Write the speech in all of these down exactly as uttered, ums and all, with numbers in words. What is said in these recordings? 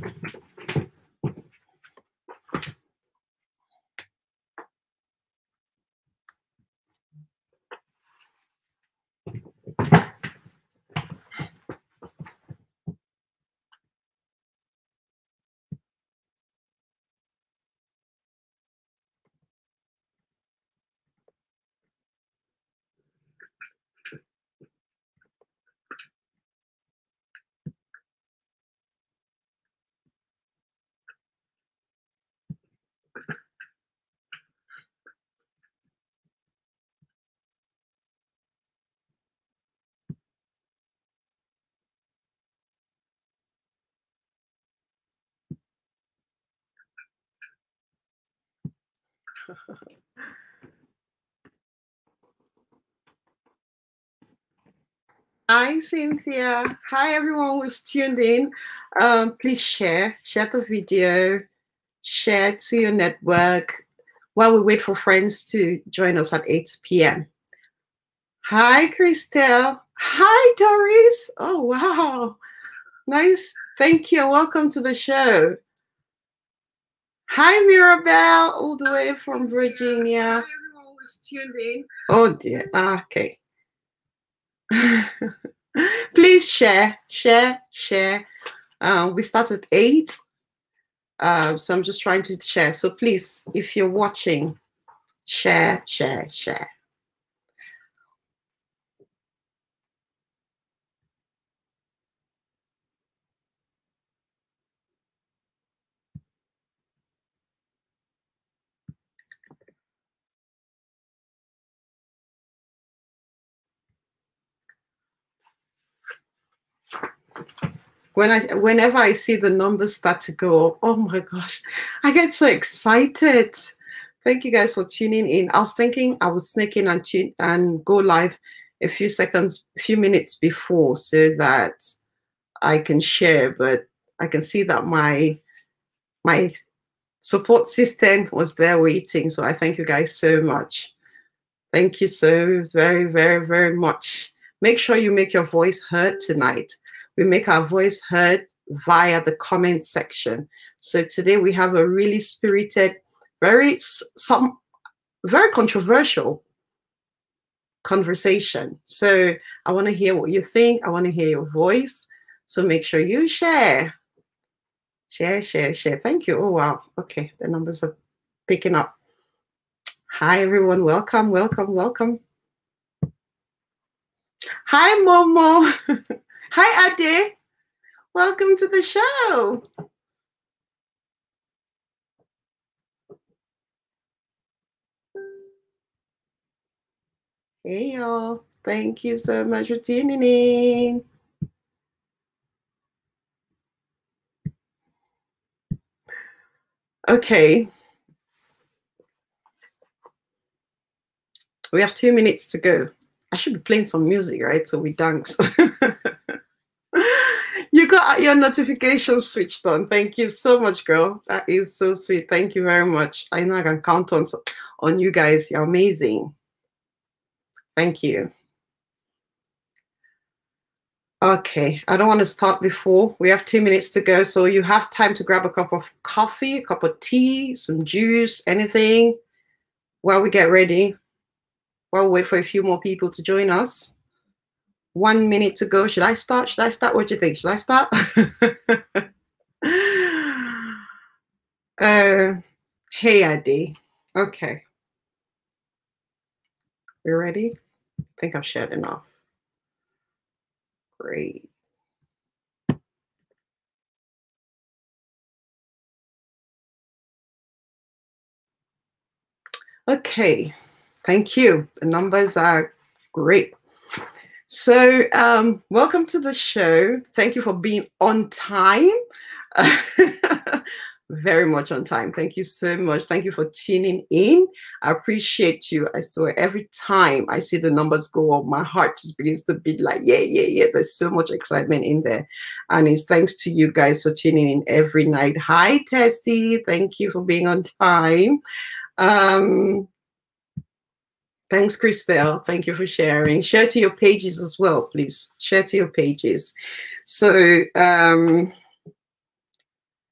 Hi, Cynthia. Hi, everyone who's tuned in. Um, please share, share the video, share to your network while we wait for friends to join us at eight p m Hi, Christelle. Hi, Doris. Oh, wow. Nice. Thank you. Welcome to the show. Hi, Mirabelle, all the way from Virginia. Hi, everyone who's tuned in. Oh, dear. Ah, okay. Please share, share, share. Uh, we start at eight. Uh, so I'm just trying to share. So please, if you're watching, share, share, share. When I, whenever I see the numbers start to go, oh my gosh, I get so excited. Thank you guys for tuning in. I was thinking I would sneak in and tune and go live a few seconds, a few minutes before so that I can share, but I can see that my my support system was there waiting. So I thank you guys so much. Thank you so very, very, very much. Make sure you make your voice heard tonight. We make our voice heard via the comment section. So today we have a really spirited, very some very controversial conversation. So I want to hear what you think. I want to hear your voice. So make sure you share. Share, share, share. Thank you. Oh, wow. Okay. The numbers are picking up. Hi, everyone. Welcome, welcome, welcome. Hi, Momo. Hi, Ade. Welcome to the show. Hey, y'all. Thank you so much for tuning in. Okay. We have two minutes to go. I should be playing some music, right? So we dance. You got your notifications switched on. Thank you so much, girl. That is so sweet. Thank you very much. I know I can count on, on you guys. You're amazing. Thank you. Okay, I don't want to start before. We have two minutes to go, so you have time to grab a cup of coffee, a cup of tea, some juice, anything while we get ready. While we wait for a few more people to join us. One minute to go. Should I start? Should I start? What do you think? Should I start? uh, hey, Adi. Okay. You ready? I think I've shared enough. Great. Okay. Thank you. The numbers are great. So um, welcome to the show. Thank you for being on time. Very much on time. Thank you so much. Thank you for tuning in. I appreciate you. I swear every time I see the numbers go up, my heart just begins to beat like, yeah, yeah, yeah. There's so much excitement in there. And it's thanks to you guys for tuning in every night. Hi, Tessie. Thank you for being on time. Um, Thanks, Christelle. Thank you for sharing. Share to your pages as well, please. Share to your pages. So, um,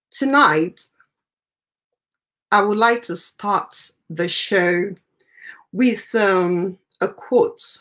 Tonight, I would like to start the show with um, a quote.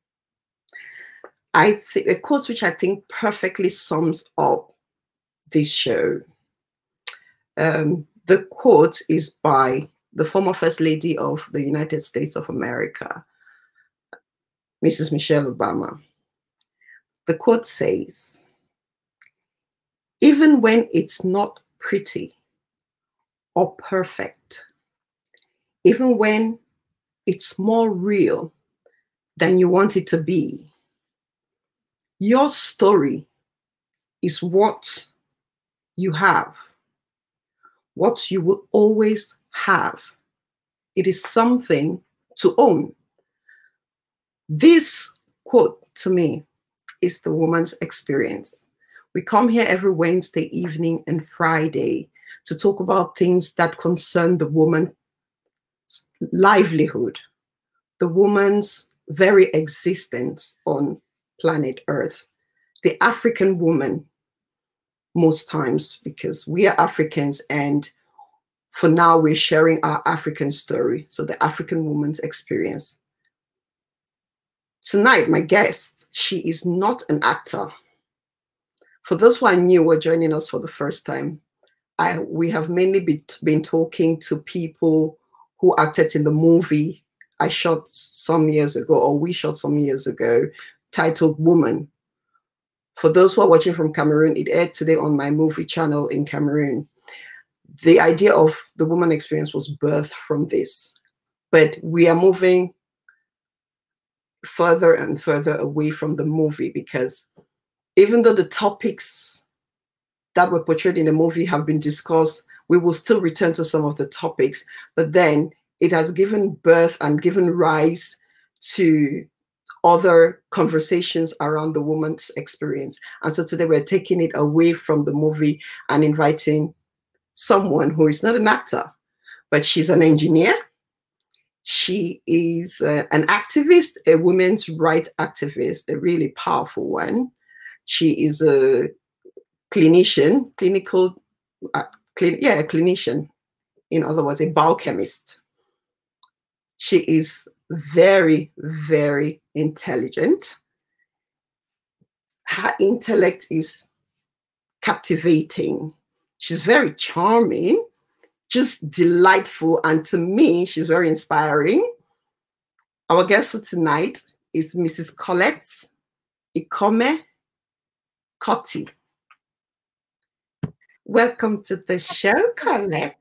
I th- a quote which I think perfectly sums up this show. Um, the quote is by the former First Lady of the United States of America, Missus Michelle Obama. The quote says, "Even when it's not pretty or perfect, even when it's more real than you want it to be, your story is what you have, what you will always have. It is something to own." This quote to me is the woman's experience. We come here every Wednesday evening and Friday to talk about things that concern the woman's livelihood, the woman's very existence on planet Earth, the African woman, most times, because we are Africans, and for now we're sharing our African story, so the African woman's experience. Tonight, my guest, she is not an actor. For those who are new or joining us for the first time, I, we have mainly be, been talking to people who acted in the movie I shot some years ago, or we shot some years ago, titled Woman. For those who are watching from Cameroon, it aired today on my movie channel in Cameroon. The idea of the woman experience was birthed from this, but we are moving further and further away from the movie, because even though the topics that were portrayed in the movie have been discussed, we will still return to some of the topics, but then it has given birth and given rise to other conversations around the woman's experience. And so today we're taking it away from the movie and inviting someone who is not an actor, but she's an engineer. She is uh, an activist, a women's rights activist, a really powerful one. She is a clinician, clinical, uh, cl yeah, a clinician. In other words, a biochemist. She is very, very intelligent. Her intellect is captivating. She's very charming, just delightful. And to me, she's very inspiring. Our guest for tonight is Missus Colette Ikome Koti. Welcome to the show, Colette.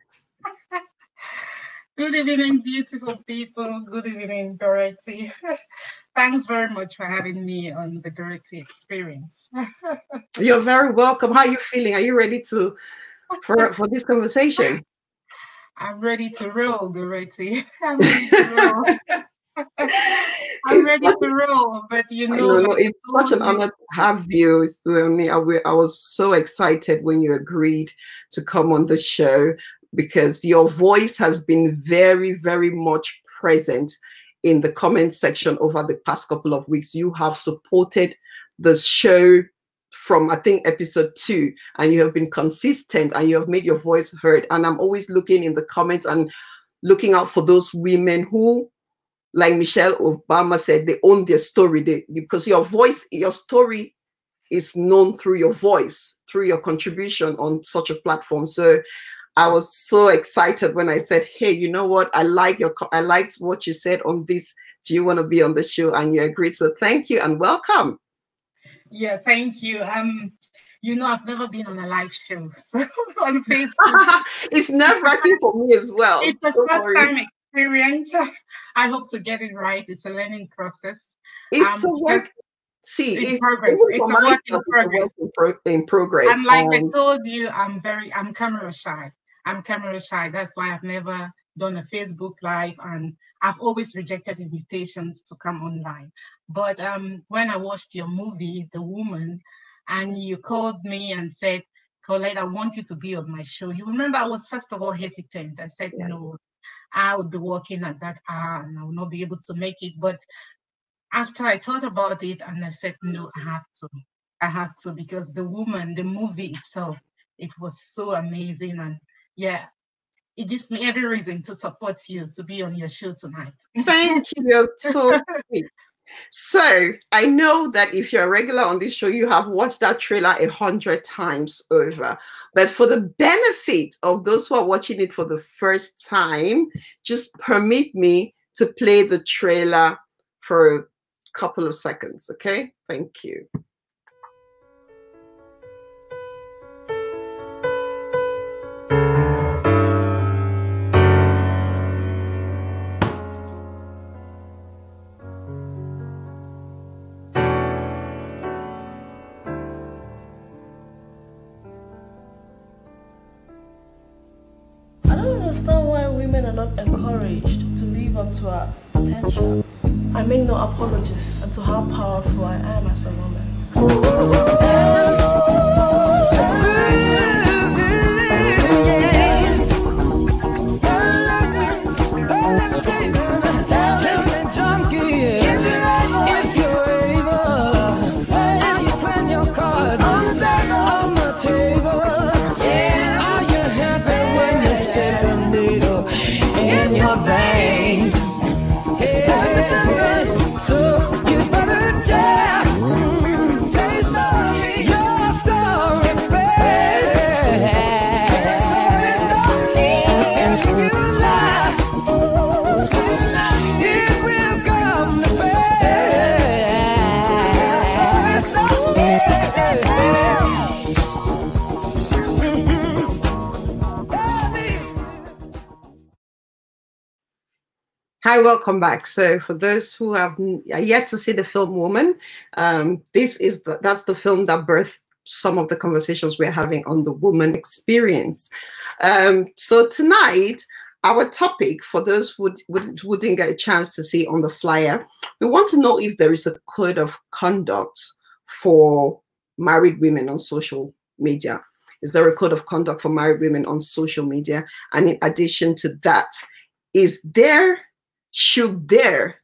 Good evening, beautiful people. Good evening, Dorothy. Thanks very much for having me on the Dorothy Experience. You're very welcome. How are you feeling? Are you ready to for, for this conversation? I'm ready to roll, Dorothy. I'm ready to roll. I'm It's ready such, to roll, but you I know, know, like it's I such an told you, honor to have you. I mean, I, I was so excited when you agreed to come on the show, because your voice has been very, very much present in the comment section over the past couple of weeks. You have supported the show from, I think, episode two, and you have been consistent and you have made your voice heard. And I'm always looking in the comments and looking out for those women who, like Michelle Obama said, they own their story. They, because your voice, your story is known through your voice, through your contribution on such a platform. So I was so excited when I said, hey, you know what? I like your, I liked what you said on this. Do you want to be on the show? And you agreed. So thank you and welcome. Yeah, thank you. Um, you know, I've never been on a live show so on Facebook. It's nerve-wracking for me as well. It's a Don't first worry. time experience. I hope to get it right. It's a learning process. It's Um, a because work. See, in it's progress. even It's for a work in myself, it's a progress. work in, pro in progress. And like I And told you, I'm very, I'm camera shy. I'm camera shy. That's why I've never done a Facebook Live, and I've always rejected invitations to come online. But um, when I watched your movie, The Woman, and you called me and said, Colette, I want you to be on my show. You remember I was first of all hesitant. I said, yeah. no, I would be working at that hour and I will not be able to make it. But after I thought about it and I said, no, I have to. I have to, because The Woman, the movie itself, It was so amazing. And yeah, it gives me every reason to support you to be on your show tonight. Thank you. You're so sweet. So I know that if you're a regular on this show, you have watched that trailer a hundred times over. But for the benefit of those who are watching it for the first time, just permit me to play the trailer for a couple of seconds. Okay, thank you. I don't understand why women are not encouraged to live up to our potentials. I make no apologies to how powerful I am as a woman. Hi, welcome back. So for those who have yet to see the film Woman, um, this is the, that's the film that birthed some of the conversations we're having on the woman experience. Um, so tonight, our topic, for those who, would, who didn't get a chance to see on the flyer, we want to know if there is a code of conduct for married women on social media. Is there a code of conduct for married women on social media? And in addition to that, is there Should there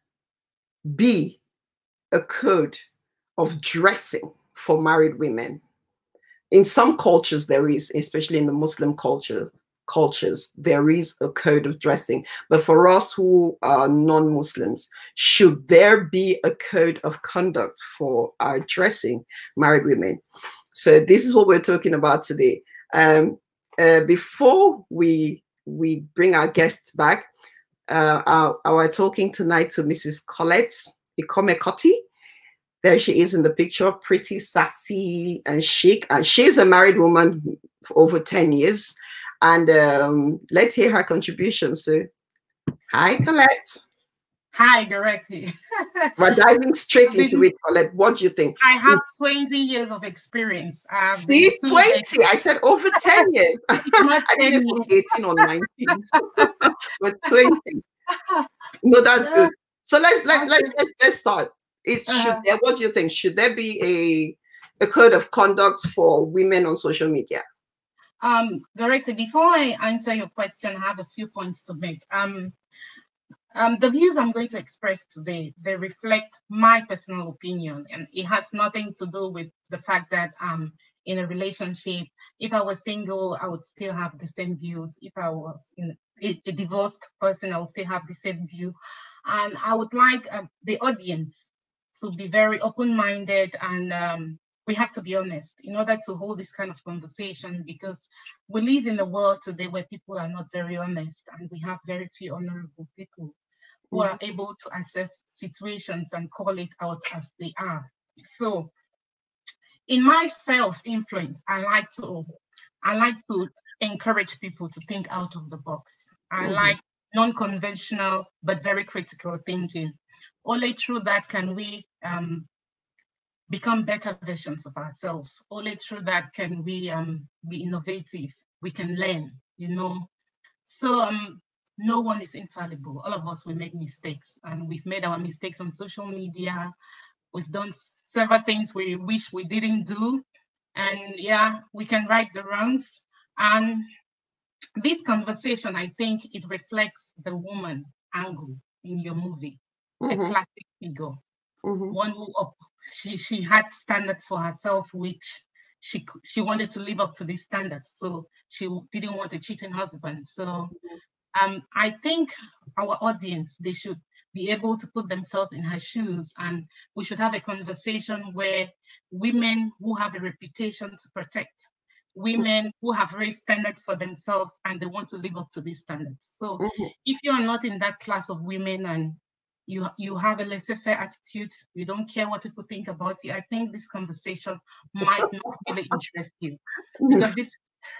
be a code of dressing for married women? In some cultures, there is, especially in the Muslim culture, cultures, there is a code of dressing. But for us who are non-Muslims, should there be a code of conduct for our dressing married women? So this is what we're talking about today. Um, uh, before we we bring our guests back, Uh, our, our talking tonight to Missus Colette Ikome Koti. There she is in the picture, pretty sassy and chic. And she's a married woman for over ten years. And um, let's hear her contribution. So, hi, Colette. Hi, directly. We're diving straight into it, Colette. What do you think? I have twenty years of experience. I've See, twenty. I said over ten years. Not I didn't ten put eighteen or nineteen, but twenty. No, that's good. So let's let, let's let's let's start. It should Uh-huh. there, what do you think? Should there be a a code of conduct for women on social media? Um, Doretta, before I answer your question, I have a few points to make. Um, um, the views I'm going to express today, they reflect my personal opinion, and it has nothing to do with the fact that um in a relationship. If I was single, I would still have the same views. If I was in a, a divorced person, I would still have the same view. And I would like um, the audience to be very open-minded, and um, we have to be honest in order to hold this kind of conversation, because we live in a world today where people are not very honest, and we have very few honorable people who Mm-hmm. are able to assess situations and call it out as they are. So in my sphere of influence, I like to I like to encourage people to think out of the box. I Mm-hmm. like non-conventional but very critical thinking. Only through that can we um, become better versions of ourselves. Only through that can we um, be innovative. We can learn, you know. So um, no one is infallible. All of us will make mistakes, and we've made our mistakes on social media. We've done several things we wish we didn't do. And yeah, we can right the wrongs. And this conversation, I think it reflects the woman angle in your movie, a Mm-hmm. classic figure, Mm-hmm. one who up, she, she had standards for herself, which she she wanted to live up to these standards, so she didn't want a cheating husband. So um, I think our audience, they should be able to put themselves in her shoes, and we should have a conversation where women who have a reputation to protect, women who have raised standards for themselves and they want to live up to these standards. So mm-hmm. if you are not in that class of women and you you have a laissez-faire attitude, you don't care what people think about you, I think this conversation might not really interest you, because this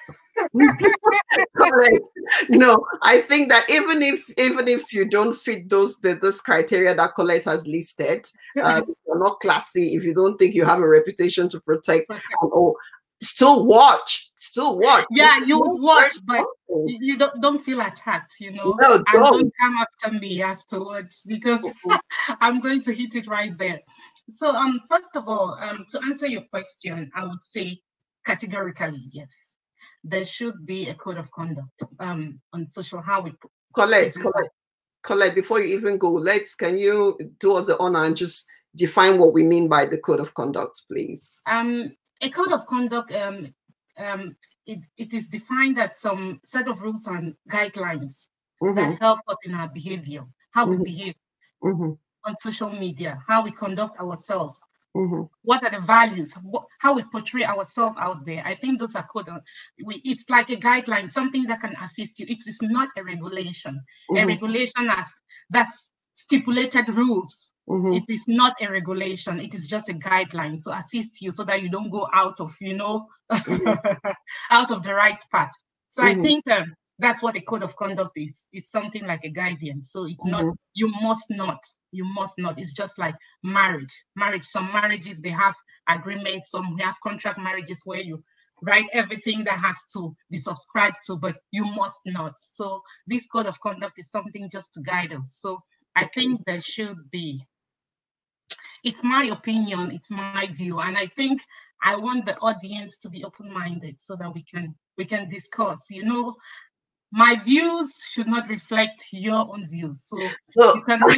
no, I think that even if even if you don't fit those the, those criteria that Colette has listed, uh, if you're not classy, if you don't think you have a reputation to protect, and, oh, still watch, still watch. Yeah, you would watch, but you don't don't feel attacked, you know. No, don't. And don't come after me afterwards, because I'm going to hit it right there. So, um, first of all, um, to answer your question, I would say categorically yes. There should be a code of conduct um, on social, how we put Colette, Colette, Colette, before you even go, let's, can you do us the honor and just define what we mean by the code of conduct, please? Um, a code of conduct, um, um, it, it is defined as some set of rules and guidelines mm-hmm. that help us in our behavior, how mm-hmm. we behave mm-hmm. on social media, how we conduct ourselves. Mm-hmm. What are the values? What, how we portray ourselves out there? I think those are code. We, it's like a guideline, something that can assist you. It is not a regulation. Mm-hmm. A regulation has that's stipulated rules. Mm-hmm. It is not a regulation. It is just a guideline to assist you so that you don't go out of, you know, mm-hmm. out of the right path. So mm-hmm. I think um, that's what a code of conduct is. It's something like a guidance. So it's mm-hmm. not, you must not. You must not. It's just like marriage. Marriage. Some marriages, they have agreements. Some have contract marriages where you write everything that has to be subscribed to, but you must not. So this code of conduct is something just to guide us. So I think there should be. It's my opinion. It's my view, and I think I want the audience to be open-minded so that we can we can discuss. You know, my views should not reflect your own views. So, so you can.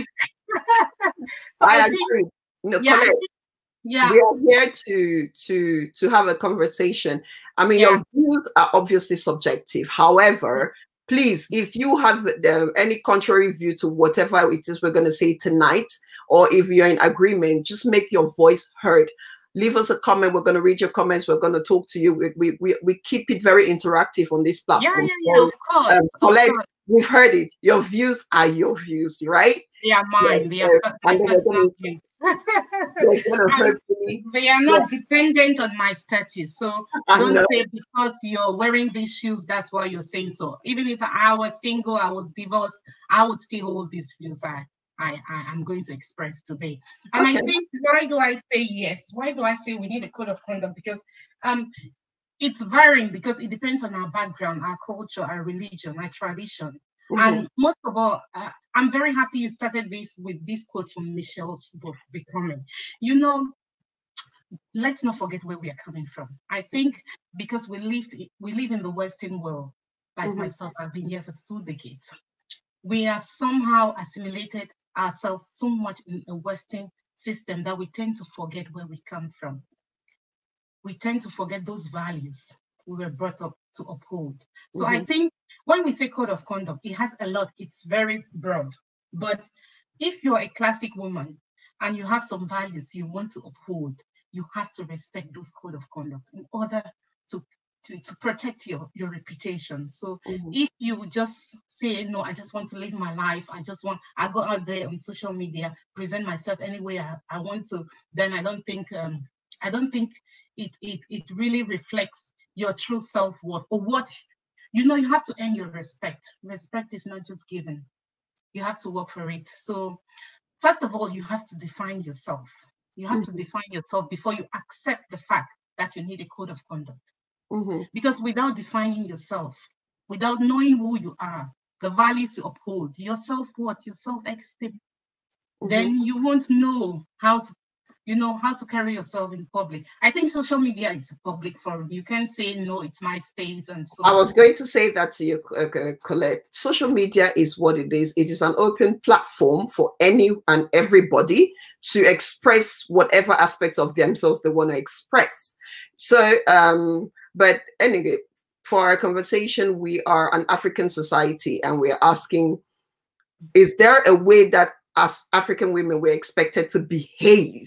So I, I agree. Think, no, yeah, Colette, yeah, we are here to to to have a conversation. I mean, yeah. Your views are obviously subjective. However, please, if you have uh, any contrary view to whatever it is we're going to say tonight, or if you're in agreement, just make your voice heard. Leave us a comment. We're going to read your comments. We're going to talk to you. We we we, we keep it very interactive on this platform. Yeah, yeah, yeah. Of course. Um, Colette, of course. We've heard it. Your views are your views, right? They are mine. They are, my personal views. They are not yeah. dependent on my status. So don't say because you're wearing these shoes, that's why you're saying so. Even if I was single, I was divorced, I would still hold these views I, I, I am going to express today. And okay. I think, why do I say yes? Why do I say we need a code of conduct? Because um, it's varying, because it depends on our background, our culture, our religion, our tradition. Mm-hmm. And most of all, uh, I'm very happy you started this with this quote from Michelle's book, Becoming. You know, let's not forget where we are coming from. I think because we lived, we live in the Western world, like mm-hmm. myself, I've been here for two decades. We have somehow assimilated ourselves so much in a Western system that we tend to forget where we come from. We tend to forget those values we were brought up to uphold. So mm-hmm. I think when we say code of conduct, it has a lot, it's very broad. But if you're a classic woman and you have some values you want to uphold, you have to respect those code of conduct in order to, to, to protect your, your reputation. So mm-hmm. if you just say, no, I just want to live my life, I just want, I go out there on social media, present myself any way I, I want to, then I don't think, um, I don't think it, it, it really reflects your true self-worth, or what, you know, you have to earn your respect. Respect is not just given. You have to work for it. So first of all, you have to define yourself. You have mm-hmm. to define yourself before you accept the fact that you need a code of conduct. Mm-hmm. Because without defining yourself, without knowing who you are, the values you uphold, your self-worth, your self-esteem, mm-hmm. then you won't know how to you know, how to carry yourself in public. I think social media is a public forum. You can't say, no, it's my space and so on. I was going to say that to you, uh, Colette. Social media is what it is. It is an open platform for any and everybody to express whatever aspects of themselves they want to express. So, um, but anyway, for our conversation, we are an African society, and we are asking, is there a way that as African women we're expected to behave?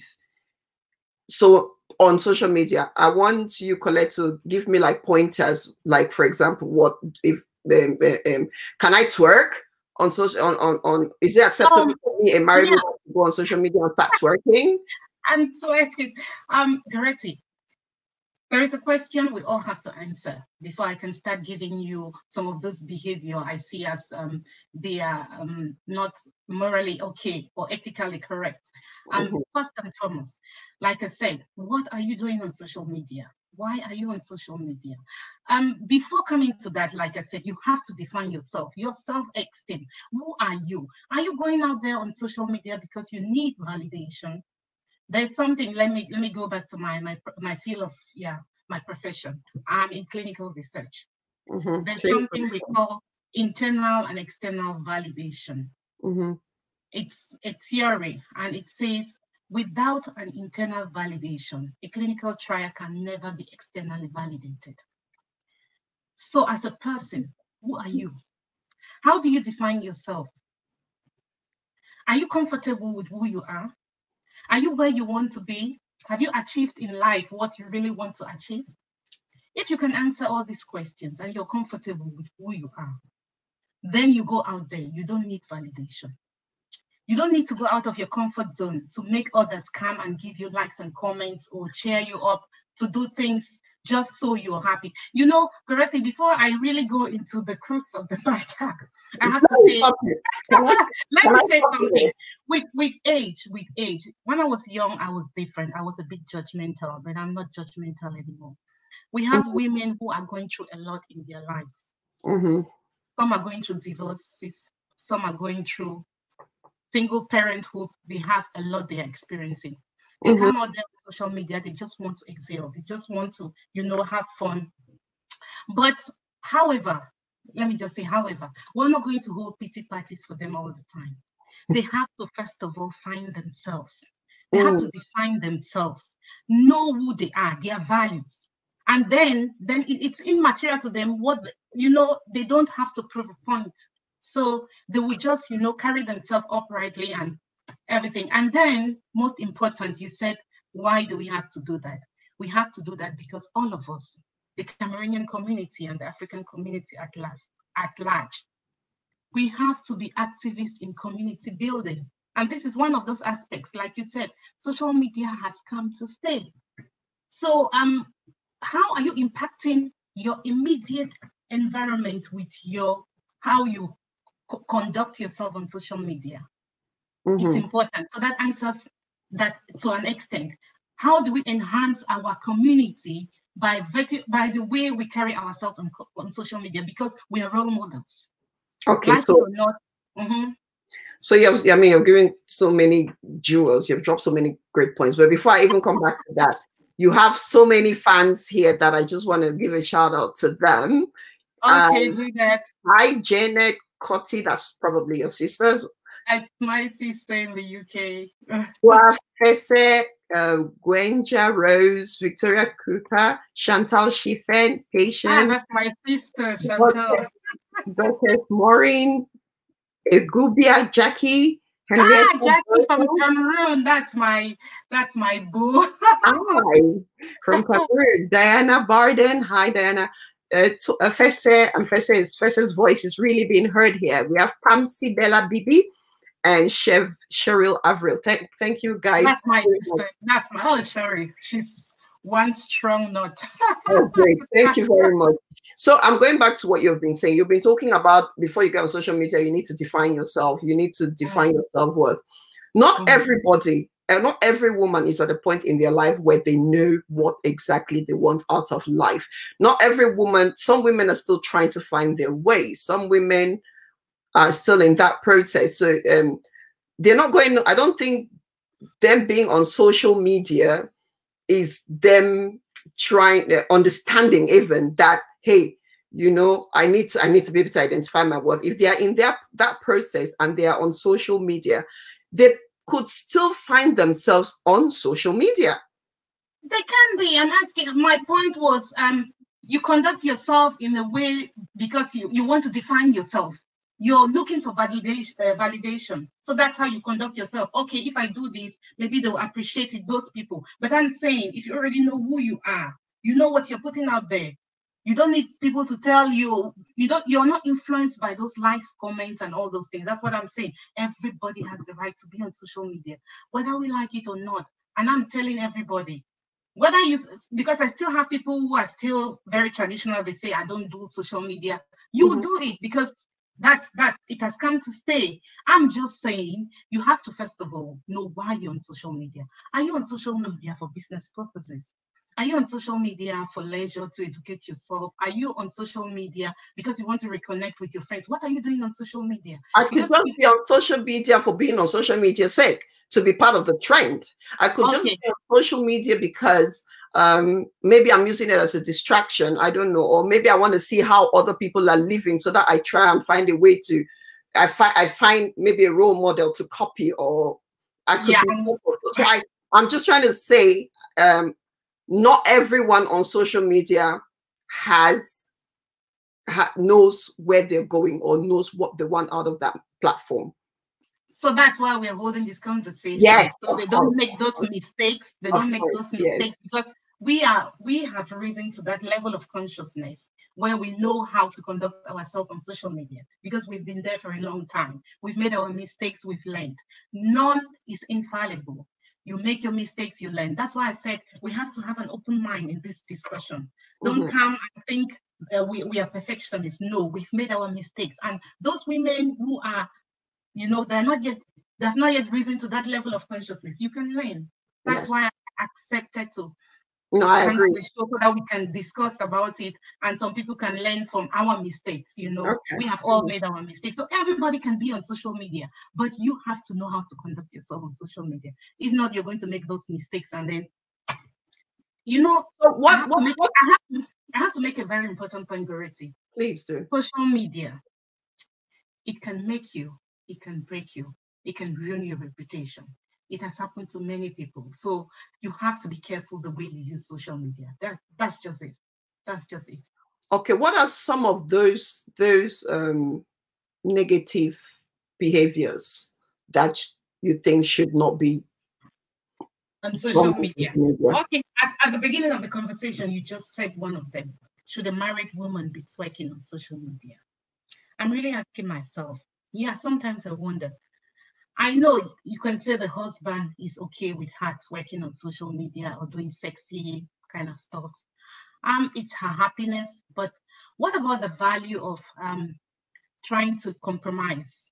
So on social media, I want you, Colette, to give me like pointers, like for example, what if um, um, can I twerk on social on on, on is it acceptable um, for me, a married yeah. woman, to go on social media and start twerking? I'm twerking. Um, Koti, there is a question we all have to answer before I can start giving you some of this behavior I see as um, they are um, not morally okay or ethically correct. Um, mm-hmm. First and foremost, like I said, what are you doing on social media? Why are you on social media? Um, before coming to that, like I said, you have to define yourself, your self-esteem. Who are you? Are you going out there on social media because you need validation? There's something, let me let me go back to my my my field of, yeah, my profession. I'm in clinical research. Mm-hmm. There's something we call internal and external validation. Mm-hmm. It's a theory, and it says without an internal validation, a clinical trial can never be externally validated. So as a person, who are you? How do you define yourself? Are you comfortable with who you are? Are you where you want to be? Have you achieved in life what you really want to achieve? If you can answer all these questions and you're comfortable with who you are, then you go out there. You don't need validation. You don't need to go out of your comfort zone to make others come and give you likes and comments or cheer you up to do things just so you're happy. You know, correctly, before I really go into the crux of the matter, I have to say, let me say something. With, with age, with age, when I was young, I was different. I was a bit judgmental, but I'm not judgmental anymore. We have mm-hmm. women who are going through a lot in their lives. Mm-hmm. Some are going through divorces. Some are going through single parenthood. They have a lot they're experiencing. They mm-hmm. come out there on social media, they just want to exhale. They just want to, you know, have fun. But however, let me just say, however, we're not going to hold pity parties for them all the time. They have to, first of all, find themselves. They mm. have to define themselves, know who they are, their values. And then, then it's immaterial to them what, you know, they don't have to prove a point. So they will just, you know, carry themselves uprightly and everything. And then, most important, you said, why do we have to do that? We have to do that because all of us, the Cameroonian community and the African community at large, at large, we have to be activists in community building. And this is one of those aspects, like you said, social media has come to stay. So um, how are you impacting your immediate environment with your, how you co conduct yourself on social media? Mm-hmm. It's important. So that answers that to an extent. How do we enhance our community by by the way we carry ourselves on, on social media? Because we are role models. Okay, like so or not. Mm-hmm. So you have, I mean, you're giving so many jewels. You've dropped so many great points. But before I even come back to that, you have so many fans here that I just want to give a shout out to them. Okay, um, do that. Hi, Janet, Koti. That's probably your sisters. That's my sister in the U K. Fese, uh, Gwenja Rose, Victoria Cooper, Chantal Shifen, Patience. Ah, that's my sister, Chantal. Doctor Maureen, Egubia, Jackie. Henrietta ah, Jackie from Cameroon. That's my, that's my boo. Hi, from Cameroon. Diana Barden. Hi, Diana. Uh, to, uh, Fese, and Fese's, Fese's voice is really being heard here. We have Pamsi Bella Bibi and Chev Cheryl Avril. Thank, thank you guys. That's my sister. That's my, oh, Sherry. She's one strong nut. Oh, great. Thank you very much. So I'm going back to what you've been saying. You've been talking about before you get on social media, you need to define yourself. You need to define mm. your self-worth. Not mm. everybody, and not every woman is at a point in their life where they know what exactly they want out of life. Not every woman, some women are still trying to find their way. Some women are still in that process. So um, they're not going, I don't think them being on social media is them trying, uh, understanding even that, hey, you know, I need to, I need to be able to identify my worth. If they are in their, that process and they are on social media, they could still find themselves on social media. They can be. I'm asking. My point was, um, you conduct yourself in a way because you you want to define yourself. You're looking for validation. Uh, validation. So that's how you conduct yourself. Okay, if I do this, maybe they'll appreciate it. Those people. But I'm saying, if you already know who you are, you know what you're putting out there. You don't need people to tell you. You don't. You're not influenced by those likes, comments, and all those things. That's what I'm saying. Everybody has the right to be on social media, whether we like it or not. And I'm telling everybody, whether you, because I still have people who are still very traditional. They say I don't do social media. You mm-hmm. do it because that's that. It has come to stay. I'm just saying you have to first of all know why you're on social media. Are you on social media for business purposes? Are you on social media for leisure, to educate yourself? Are you on social media because you want to reconnect with your friends? What are you doing on social media? I could just be on social media for being on social media sake, to be part of the trend. I could okay. just be on social media because um, maybe I'm using it as a distraction. I don't know. Or maybe I want to see how other people are living so that I try and find a way to, I, fi I find maybe a role model to copy, or I could yeah. be, so I, I'm just trying to say, um, not everyone on social media has ha, knows where they're going or knows what they want out of that platform. So that's why we're holding this conversation. Yes, so they don't make those mistakes. They don't make those mistakes yes. because we are we have risen to that level of consciousness where we know how to conduct ourselves on social media because we've been there for a long time. We've made our mistakes, we've learned. None is infallible. You make your mistakes, you learn. That's why I said we have to have an open mind in this discussion. Don't mm-hmm. come and think uh, we, we are perfectionists. No, we've made our mistakes. And those women who are, you know, they're not yet, they've not yet risen to that level of consciousness. You can learn. That's yes. why I accepted to no, I come agree. to the show so that we can discuss about it and some people can learn from our mistakes. You know, okay. we have all mm-hmm. made our mistakes. So everybody can be on social media, but you have to know how to conduct yourself on social media. If not, you're going to make those mistakes and then, you know, so what, I, have what, make, what? I, have to, I have to make a very important point, Goreti. Please do. Social media, it can make you, it can break you, it can ruin your reputation. It has happened to many people. So you have to be careful the way you use social media. That, that's just it. That's just it. Okay, what are some of those those um, negative behaviors that you think should not be on social media? media? Okay, at, at the beginning of the conversation, you just said one of them. Should a married woman be twerking on social media? I'm really asking myself. Yeah, sometimes I wonder. I know you can say the husband is okay with her working on social media or doing sexy kind of stuff. Um, it's her happiness, but what about the value of um trying to compromise?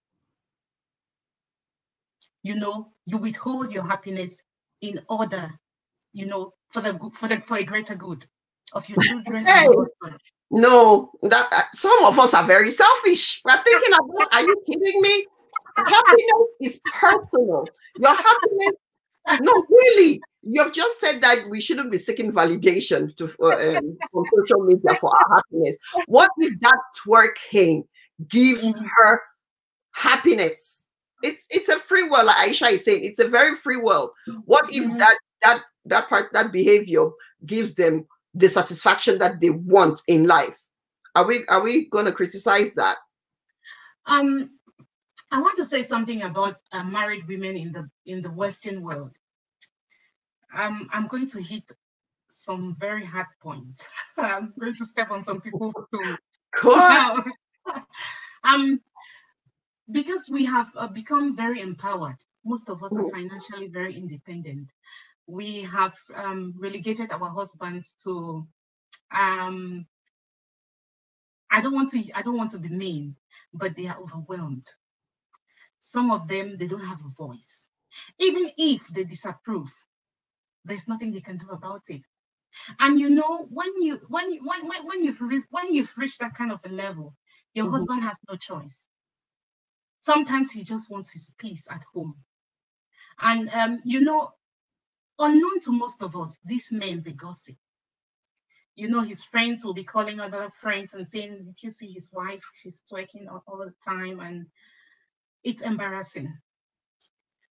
You know, you withhold your happiness in order, you know, for the for the for a greater good of your children hey. and your husband. No, that uh, some of us are very selfish. We're thinking about, are you kidding me? Happiness is personal. Your happiness, no, really. You've just said that we shouldn't be seeking validation to uh, um, from social media for our happiness. What if that twerking gives mm-hmm. her happiness? It's it's a free world, like Aisha is saying. It's a very free world. What if mm-hmm. that that that part that behavior gives them the satisfaction that they want in life? Are we are we going to criticize that? Um. I want to say something about uh, married women in the in the Western world. Um, I'm going to hit some very hard points. I'm going to step on some people's toes. Cool. um, because we have uh, become very empowered. Most of us are financially very independent. We have um, relegated our husbands to. Um, I don't want to. I don't want to be mean, but they are overwhelmed. Some of them, they don't have a voice. Even if they disapprove, there's nothing they can do about it. And you know, when you when you when when, when you've reached when you've reached that kind of a level, your mm-hmm. husband has no choice. Sometimes he just wants his peace at home. And um, you know, unknown to most of us, these men, they gossip. You know, his friends will be calling other friends and saying, "Did you see his wife? She's twerking all, all the time," and it's embarrassing.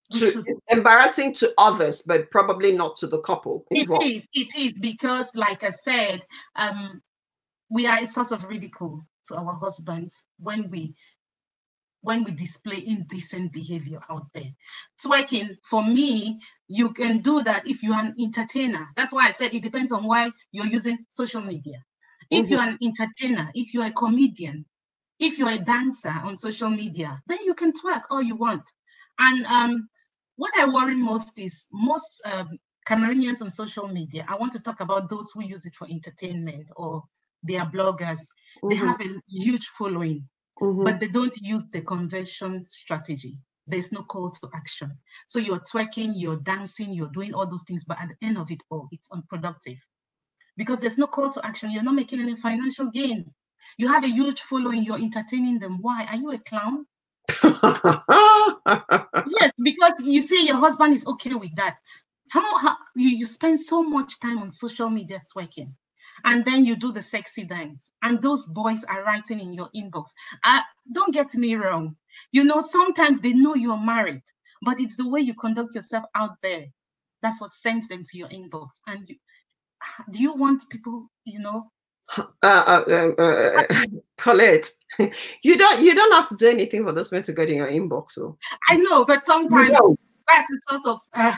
to, embarrassing to others, but probably not to the couple involved. It is, it is, because like I said, um, we are a source of ridicule to our husbands when we when we display indecent behavior out there. Twerking, for me, you can do that if you're an entertainer. That's why I said it depends on why you're using social media. If mm-hmm. you're an entertainer, if you're a comedian, if you're a dancer on social media, then you can twerk all you want. And um, what I worry most is most um, Cameroonians on social media, I want to talk about those who use it for entertainment, or they are bloggers. Mm-hmm. They have a huge following. Mm-hmm. But they don't use the conversion strategy. There's no call to action. So you're twerking, you're dancing, you're doing all those things, but at the end of it all, it's unproductive. Because there's no call to action. You're not making any financial gain. You have a huge following, you're entertaining them. Why? Are you a clown? Yes, because you say your husband is okay with that. How, how you, you spend so much time on social media twerking. And then you do the sexy dance, and those boys are writing in your inbox. Uh, don't get me wrong. You know, sometimes they know you're married, but it's the way you conduct yourself out there. That's what sends them to your inbox. And you, do you want people, you know? Uh, uh, uh, uh, Colette, you don't you don't have to do anything for those men to get in your inbox. So I know, but sometimes that's a sort of. Uh...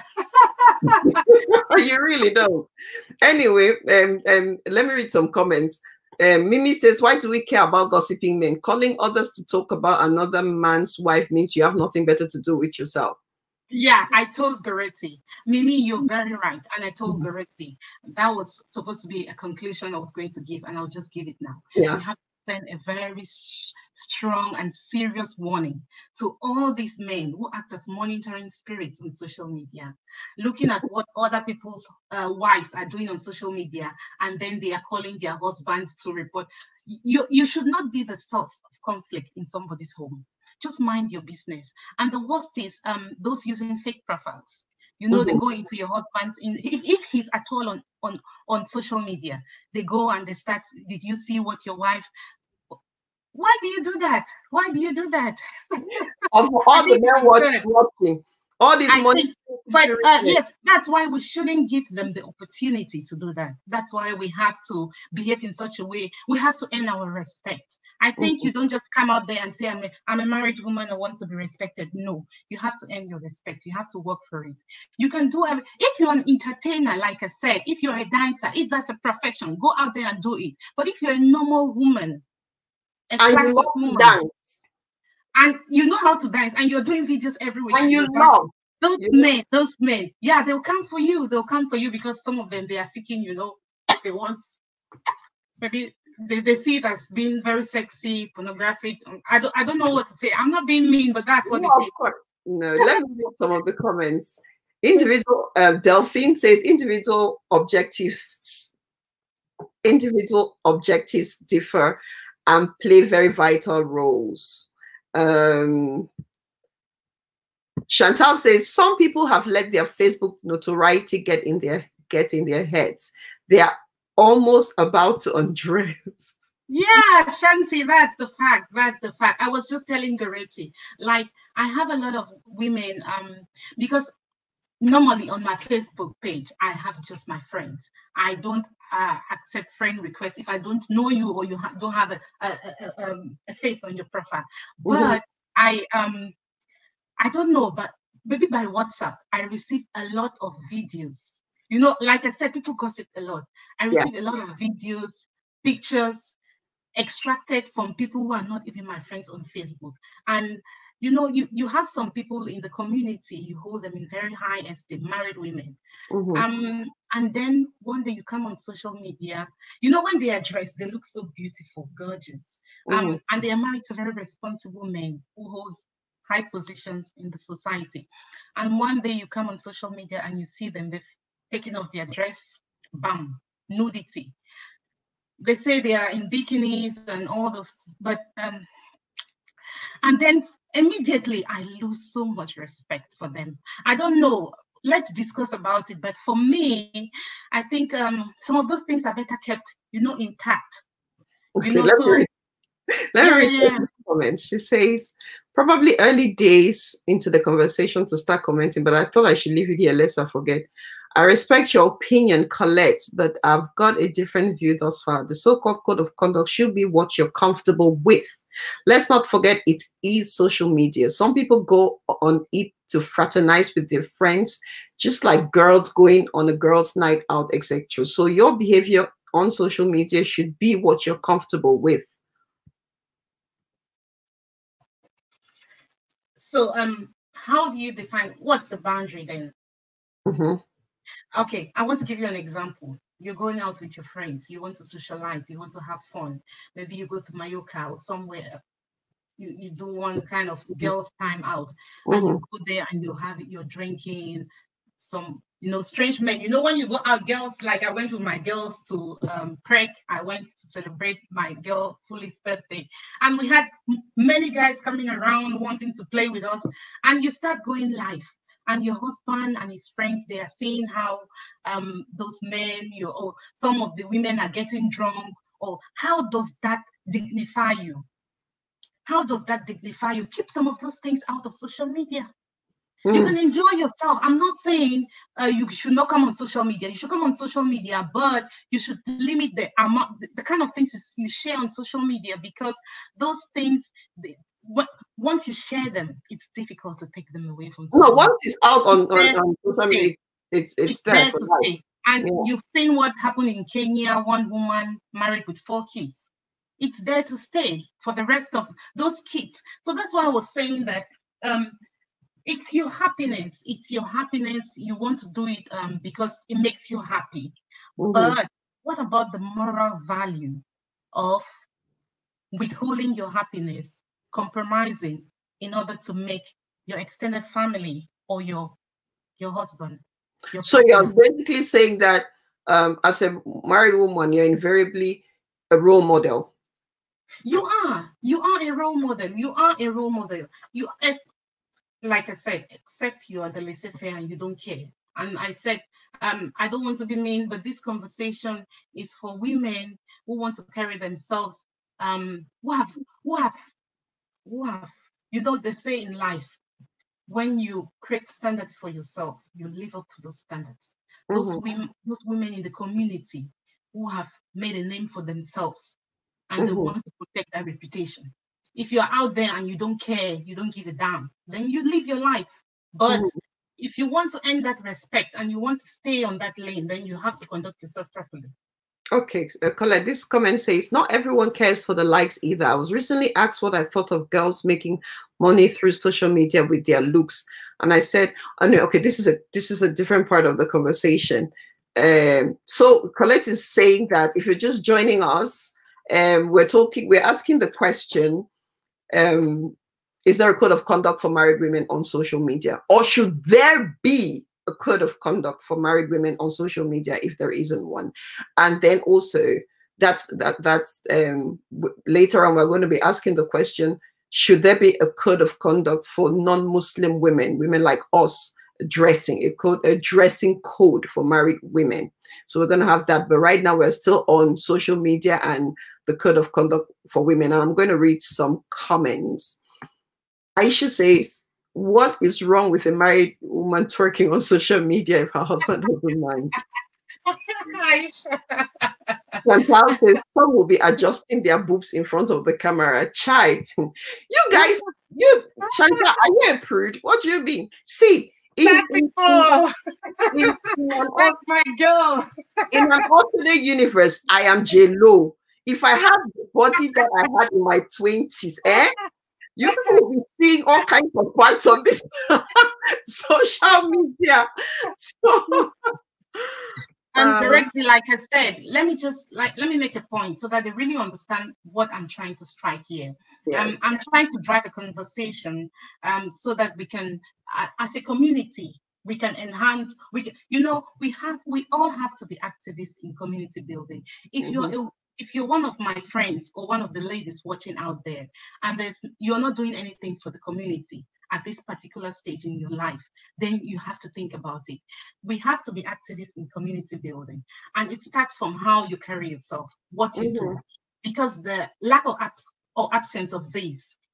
You really don't. Anyway, um, um, let me read some comments. Um, Mimi says, "Why do we care about gossiping men? Calling others to talk about another man's wife means you have nothing better to do with yourself." Yeah, I told Goretti, Mimi, you're very right. And I told mm-hmm. Goretti, that was supposed to be a conclusion I was going to give, and I'll just give it now. Yeah. We have to send a very strong and serious warning to all these men who act as monitoring spirits on social media, looking at what other people's uh, wives are doing on social media, and then they are calling their husbands to report. You, you should not be the source of conflict in somebody's home. Just mind your business. And the worst is um, those using fake profiles. You know, mm-hmm. they go into your husband's, in, if, if he's at all on, on, on social media, they go and they start, did you see what your wife, why do you do that? Why do you do that? Of all the men watching, all these money. But uh, yes, that's why we shouldn't give them the opportunity to do that. That's why we have to behave in such a way. We have to earn our respect. I think mm-hmm. you don't just come out there and say, I'm a, I'm a married woman, I want to be respected. No, you have to earn your respect. You have to work for it. You can do everything. If you're an entertainer, like I said, if you're a dancer, if that's a profession, go out there and do it. But if you're a normal woman, a and you love woman, to dance, and you know how to dance, and you're doing videos every week, and you love those you men, those men, yeah, they'll come for you. They'll come for you because some of them, they are seeking, you know, they want, maybe they, they see it as being very sexy, pornographic. I don't, I don't know what to say. I'm not being mean, but that's what no, it is. Of course. No, let me read some of the comments. Individual, uh, Delphine says, individual objectives, individual objectives differ and play very vital roles. Um, Chantal says, some people have let their Facebook notoriety get in their get in their heads. They are almost about to undress. Yeah, Shanti, that's the fact. That's the fact. I was just telling Goretti, like, I have a lot of women, um, because normally on my Facebook page, I have just my friends. I don't uh, accept friend requests if I don't know you or you ha don't have a, a, a, um, a face on your profile. But mm-hmm. I um I don't know, but maybe by WhatsApp, I receive a lot of videos. You know, like I said, people gossip a lot. I receive yeah. a lot of videos, pictures extracted from people who are not even my friends on Facebook. And you know, you, you have some people in the community, you hold them in very high esteem, married women. Mm-hmm. Um, and then one day you come on social media, you know, when they are dressed, they look so beautiful, gorgeous. Mm-hmm. Um, and they are married to very responsible men who hold high positions in the society. And one day you come on social media and you see them, they've taken off their dress, bam, nudity. They say they are in bikinis and all those, but, um, and then immediately I lose so much respect for them. I don't know, let's discuss about it. But for me, I think um, some of those things are better kept, you know, intact. Okay, you know, let so, me read, let yeah, me read yeah. the comments. She says, probably early days into the conversation to start commenting, but I thought I should leave it here lest I forget. I respect your opinion, Colette, but I've got a different view thus far. The so-called code of conduct should be what you're comfortable with. Let's not forget it is social media. Some people go on it to fraternize with their friends, just like girls going on a girls' night out, et cetera. So your behavior on social media should be what you're comfortable with. So um, how do you define what's the boundary then? Mm-hmm. Okay, I want to give you an example. You're going out with your friends, you want to socialize, you want to have fun. Maybe you go to Mallorca or somewhere, you, you do one kind of girls' time out, mm-hmm. and you go there and you have it, you're drinking some, you know, strange men. You know, when you go out, girls, like I went with my girls to um, Prek, I went to celebrate my girl Fuli's birthday, and we had many guys coming around wanting to play with us, and you start going live. And your husband and his friends, they are seeing how um, those men, you, or some of the women are getting drunk, or how does that dignify you? How does that dignify you? Keep some of those things out of social media. Mm. You can enjoy yourself. I'm not saying uh, you should not come on social media. You should come on social media, but you should limit the amount, the, the kind of things you, you share on social media, because those things, they, what, once you share them, it's difficult to take them away from social No, media. once it's out on, on, on social media, it's, it's, it's there, there for to life. stay. And Yeah. you've seen what happened in Kenya, one woman married with four kids. It's there to stay for the rest of those kids. So that's why I was saying that um, it's your happiness. It's your happiness. You want to do it um, because it makes you happy. Mm-hmm. But what about the moral value of withholding your happiness, compromising in order to make your extended family or your your husband? Your so you're basically saying that um, as a married woman, you're invariably a role model. You are. You are a role model. You are a role model. You, like I said, except you are the laissez-faire and you don't care. And I said, um, I don't want to be mean, but this conversation is for women who want to carry themselves, um, who have, who have, who have, you know, they say in life, when you create standards for yourself, you live up to those standards. Mm-hmm. Those women, those women in the community who have made a name for themselves, and mm-hmm. they want to protect that reputation. If you're out there and you don't care, you don't give a damn, then you live your life. But mm-hmm. if you want to earn that respect and you want to stay on that lane, then you have to conduct yourself properly. Okay, uh, Colette, this comment says, not everyone cares for the likes either. I was recently asked what I thought of girls making money through social media with their looks. And I said, oh no, okay, this is a this is a different part of the conversation. Um, so Colette is saying that if you're just joining us, um, we're talking, we're asking the question, um, is there a code of conduct for married women on social media? Or should there be a code of conduct for married women on social media if there isn't one? And then also, that's that that's um, later on, we're going to be asking the question, should there be a code of conduct for non-Muslim women, women like us, dressing, a code, a dressing code for married women? So we're going to have that. But right now, we're still on social media and the code of conduct for women. And I'm going to read some comments. Aisha says, what is wrong with a married woman twerking on social media if her husband doesn't mind? Chantal says, some will be adjusting their boobs in front of the camera. Chai, you guys, you, Chantal, are you a prude? What do you mean? See, in, in, in, in, in an, that's my girl. In an alternate universe, I am J-Lo. If I had the body that I had in my twenties, eh? You will be seeing all kinds of parts on this social media. So, and um, directly, like I said, let me just like let me make a point so that they really understand what I'm trying to strike here. Yes. Um, I'm trying to drive a conversation um, so that we can, uh, as a community, we can enhance. We can, you know, we have, we all have to be activists in community building. If mm-hmm. you're a If you're one of my friends or one of the ladies watching out there, and there's you're not doing anything for the community at this particular stage in your life, then you have to think about it. We have to be activists in community building, and it starts from how you carry yourself, what you mm-hmm. do, because the lack of abs or absence of this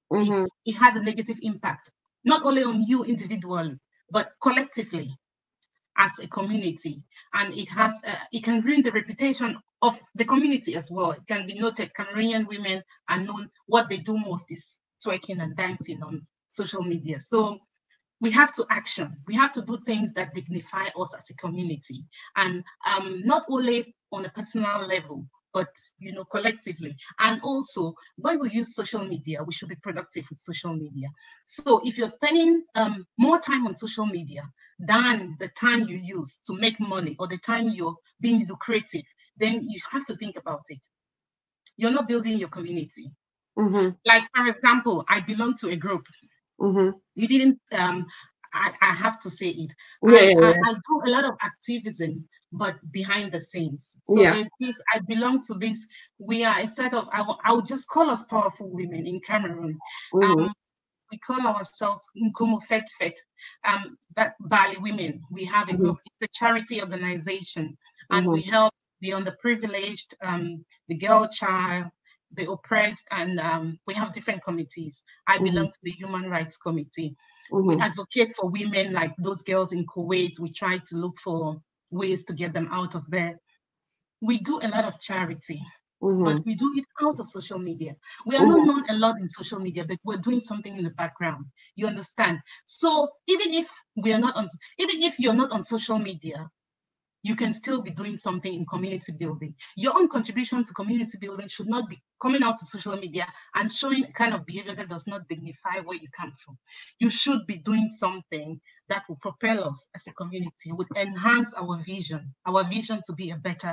Mm-hmm. it's, it has a negative impact, not only on you individually, but collectively as a community. And it has, uh, it can ruin the reputation of the community as well. It can be noted Cameroonian women are known, what they do most is twerking and dancing on social media. So we have to action. We have to do things that dignify us as a community, and um, not only on a personal level, but you know, collectively. And also, when we use social media, we should be productive with social media. So if you're spending um, more time on social media than the time you use to make money or the time you're being lucrative, then you have to think about it. You're not building your community. Mm-hmm. Like, for example, I belong to a group. Mm-hmm. You didn't, um, I, I have to say it. Yeah, I, yeah, I, yeah. I do a lot of activism, but behind the scenes. So Yeah. there's this, I belong to this, we are a set of, I, I would just call us powerful women in Cameroon. Mm-hmm. Um, we call ourselves Ikome Fet Fet, um, that Bali women. We have a group, it's a charity organization, and Mm-hmm. we help the underprivileged, um, the girl child, the oppressed, and um, we have different committees. I belong Mm-hmm. to the Human Rights Committee. Mm-hmm. We advocate for women like those girls in Kuwait. We try to look for ways to get them out of there. We do a lot of charity, Mm-hmm. but we do it out of social media. We are Mm-hmm. not known a lot in social media, but we're doing something in the background. You understand? So even if we are not on, even if you're not on social media, you can still be doing something in community building. Your own contribution to community building should not be coming out to social media and showing a kind of behavior that does not dignify where you come from. You should be doing something that will propel us as a community, would enhance our vision, our vision to be a better,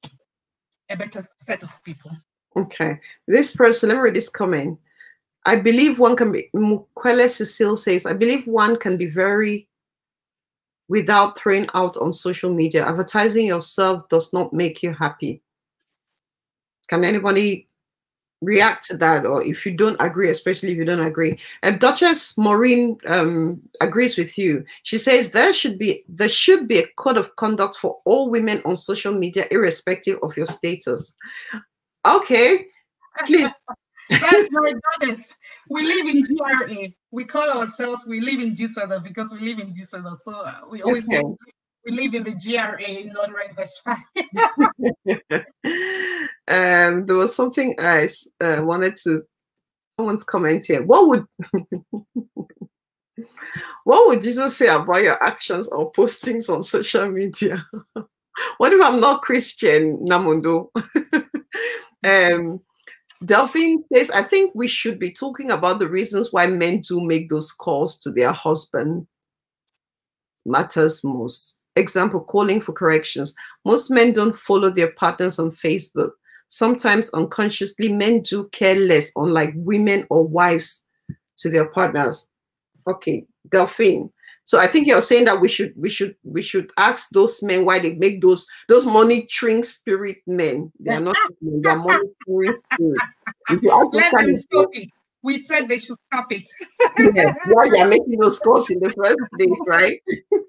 a better set of people. Okay. This person, let me read this comment. I believe one can be, Mukwele Cecile says, I believe one can be very without throwing out on social media. Advertising yourself does not make you happy. Can anybody react to that? Or if you don't agree, especially if you don't agree. And Duchess Maureen um, agrees with you. She says there should be there should be a code of conduct for all women on social media, irrespective of your status. Okay, please. That's my goddess. We live in G R A. We call ourselves, we live in Gisela because we live in Gisela. So uh, we always Okay. say we live in the G R A in North Rhine-Westphalia. um, there was something I uh, wanted to, someone's comment here. What would, what would Jesus say about your actions or postings on social media? What if I'm not Christian, Namundo? um, Delphine says, I think we should be talking about the reasons why men do make those calls to their husband matters most. Example, calling for corrections. Most men don't follow their partners on Facebook. Sometimes unconsciously, men do care less, unlike women or wives, to their partners. Okay, Delphine. So I think you're saying that we should we should we should ask those men why they make those those monitoring spirit men. They are not men, they are monitoring spirit. Let them stop it. We said they should stop it. Yeah, why they are making those calls in the first place, right?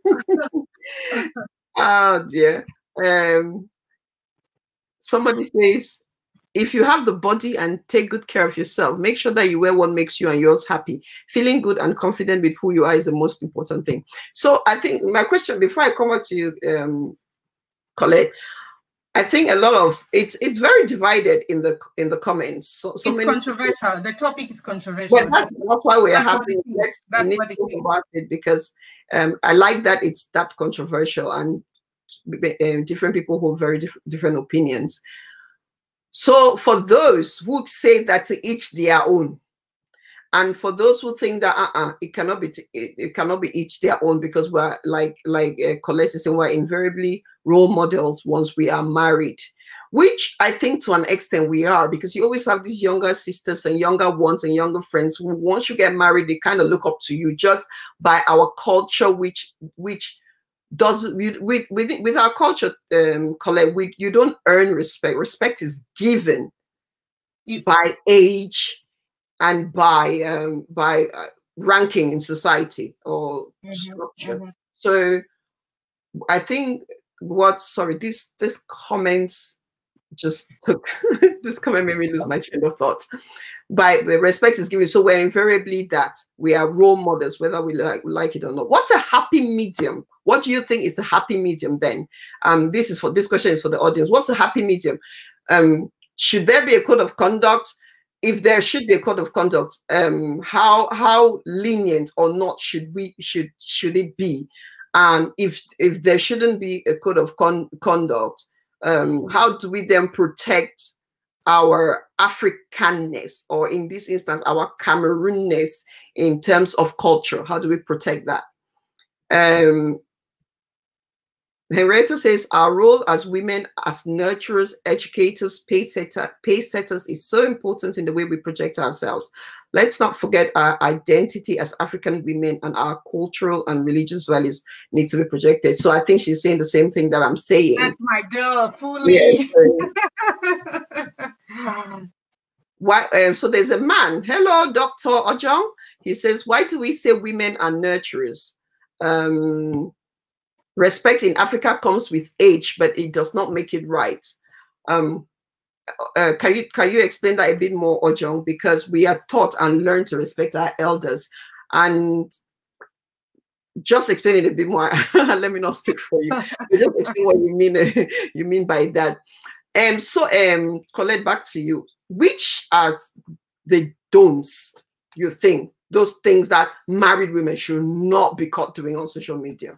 Oh dear. Um, somebody says, if you have the body and take good care of yourself, make sure that you wear what makes you and yours happy. Feeling good and confident with who you are is the most important thing. So I think my question, before I come back to you, um, Colette, I think a lot of it's it's very divided in the in the comments. So, so it's many controversial. People, the topic is controversial. But that's, that's why we're having let's that's we need to talk about it, because um, I like that it's that controversial and uh, different people hold very diff different opinions. So for those who say that to each their own, and for those who think that uh-uh, it cannot be it, it cannot be each their own, because we're like like uh, Colette is saying, we're invariably role models once we are married, which I think to an extent we are, because you always have these younger sisters and younger ones and younger friends who, once you get married, they kind of look up to you just by our culture, which which does with with with, with our culture, um, Colette, we, you don't earn respect. Respect is given you, by age and by um, by uh, ranking in society or mm-hmm, structure. Mm-hmm. So I think what sorry this this comments just took this comment made me lose my train of thought. By the respect is given, so we're invariably that we are role models, whether we like we like it or not. What's a happy medium? What do you think is a happy medium then? Um, this is for this question is for the audience. What's a happy medium? Um, should there be a code of conduct? If there should be a code of conduct, um, how how lenient or not should we should should it be? And if if there shouldn't be a code of con conduct, um, how do we then protect our Africanness, or in this instance, our Cameroonness in terms of culture? How do we protect that? Um, Henrietta says, our role as women, as nurturers, educators, pace, setter, pace setters is so important in the way we project ourselves. Let's not forget our identity as African women, and our cultural and religious values need to be projected. So I think she's saying the same thing that I'm saying. That's my girl, fully. Yeah. Why? Um, so there's a man. Hello, Doctor Ojong. He says, why do we say women are nurturers? Um, respect in Africa comes with age, but it does not make it right. Um, uh, can you can you explain that a bit more, Ojong? Because we are taught and learned to respect our elders, and just explain it a bit more. Let me not speak for you. Just explain what you mean. You mean by that. Um. So, um, Colette, back to you. Which are the don'ts you think? Those things that married women should not be caught doing on social media.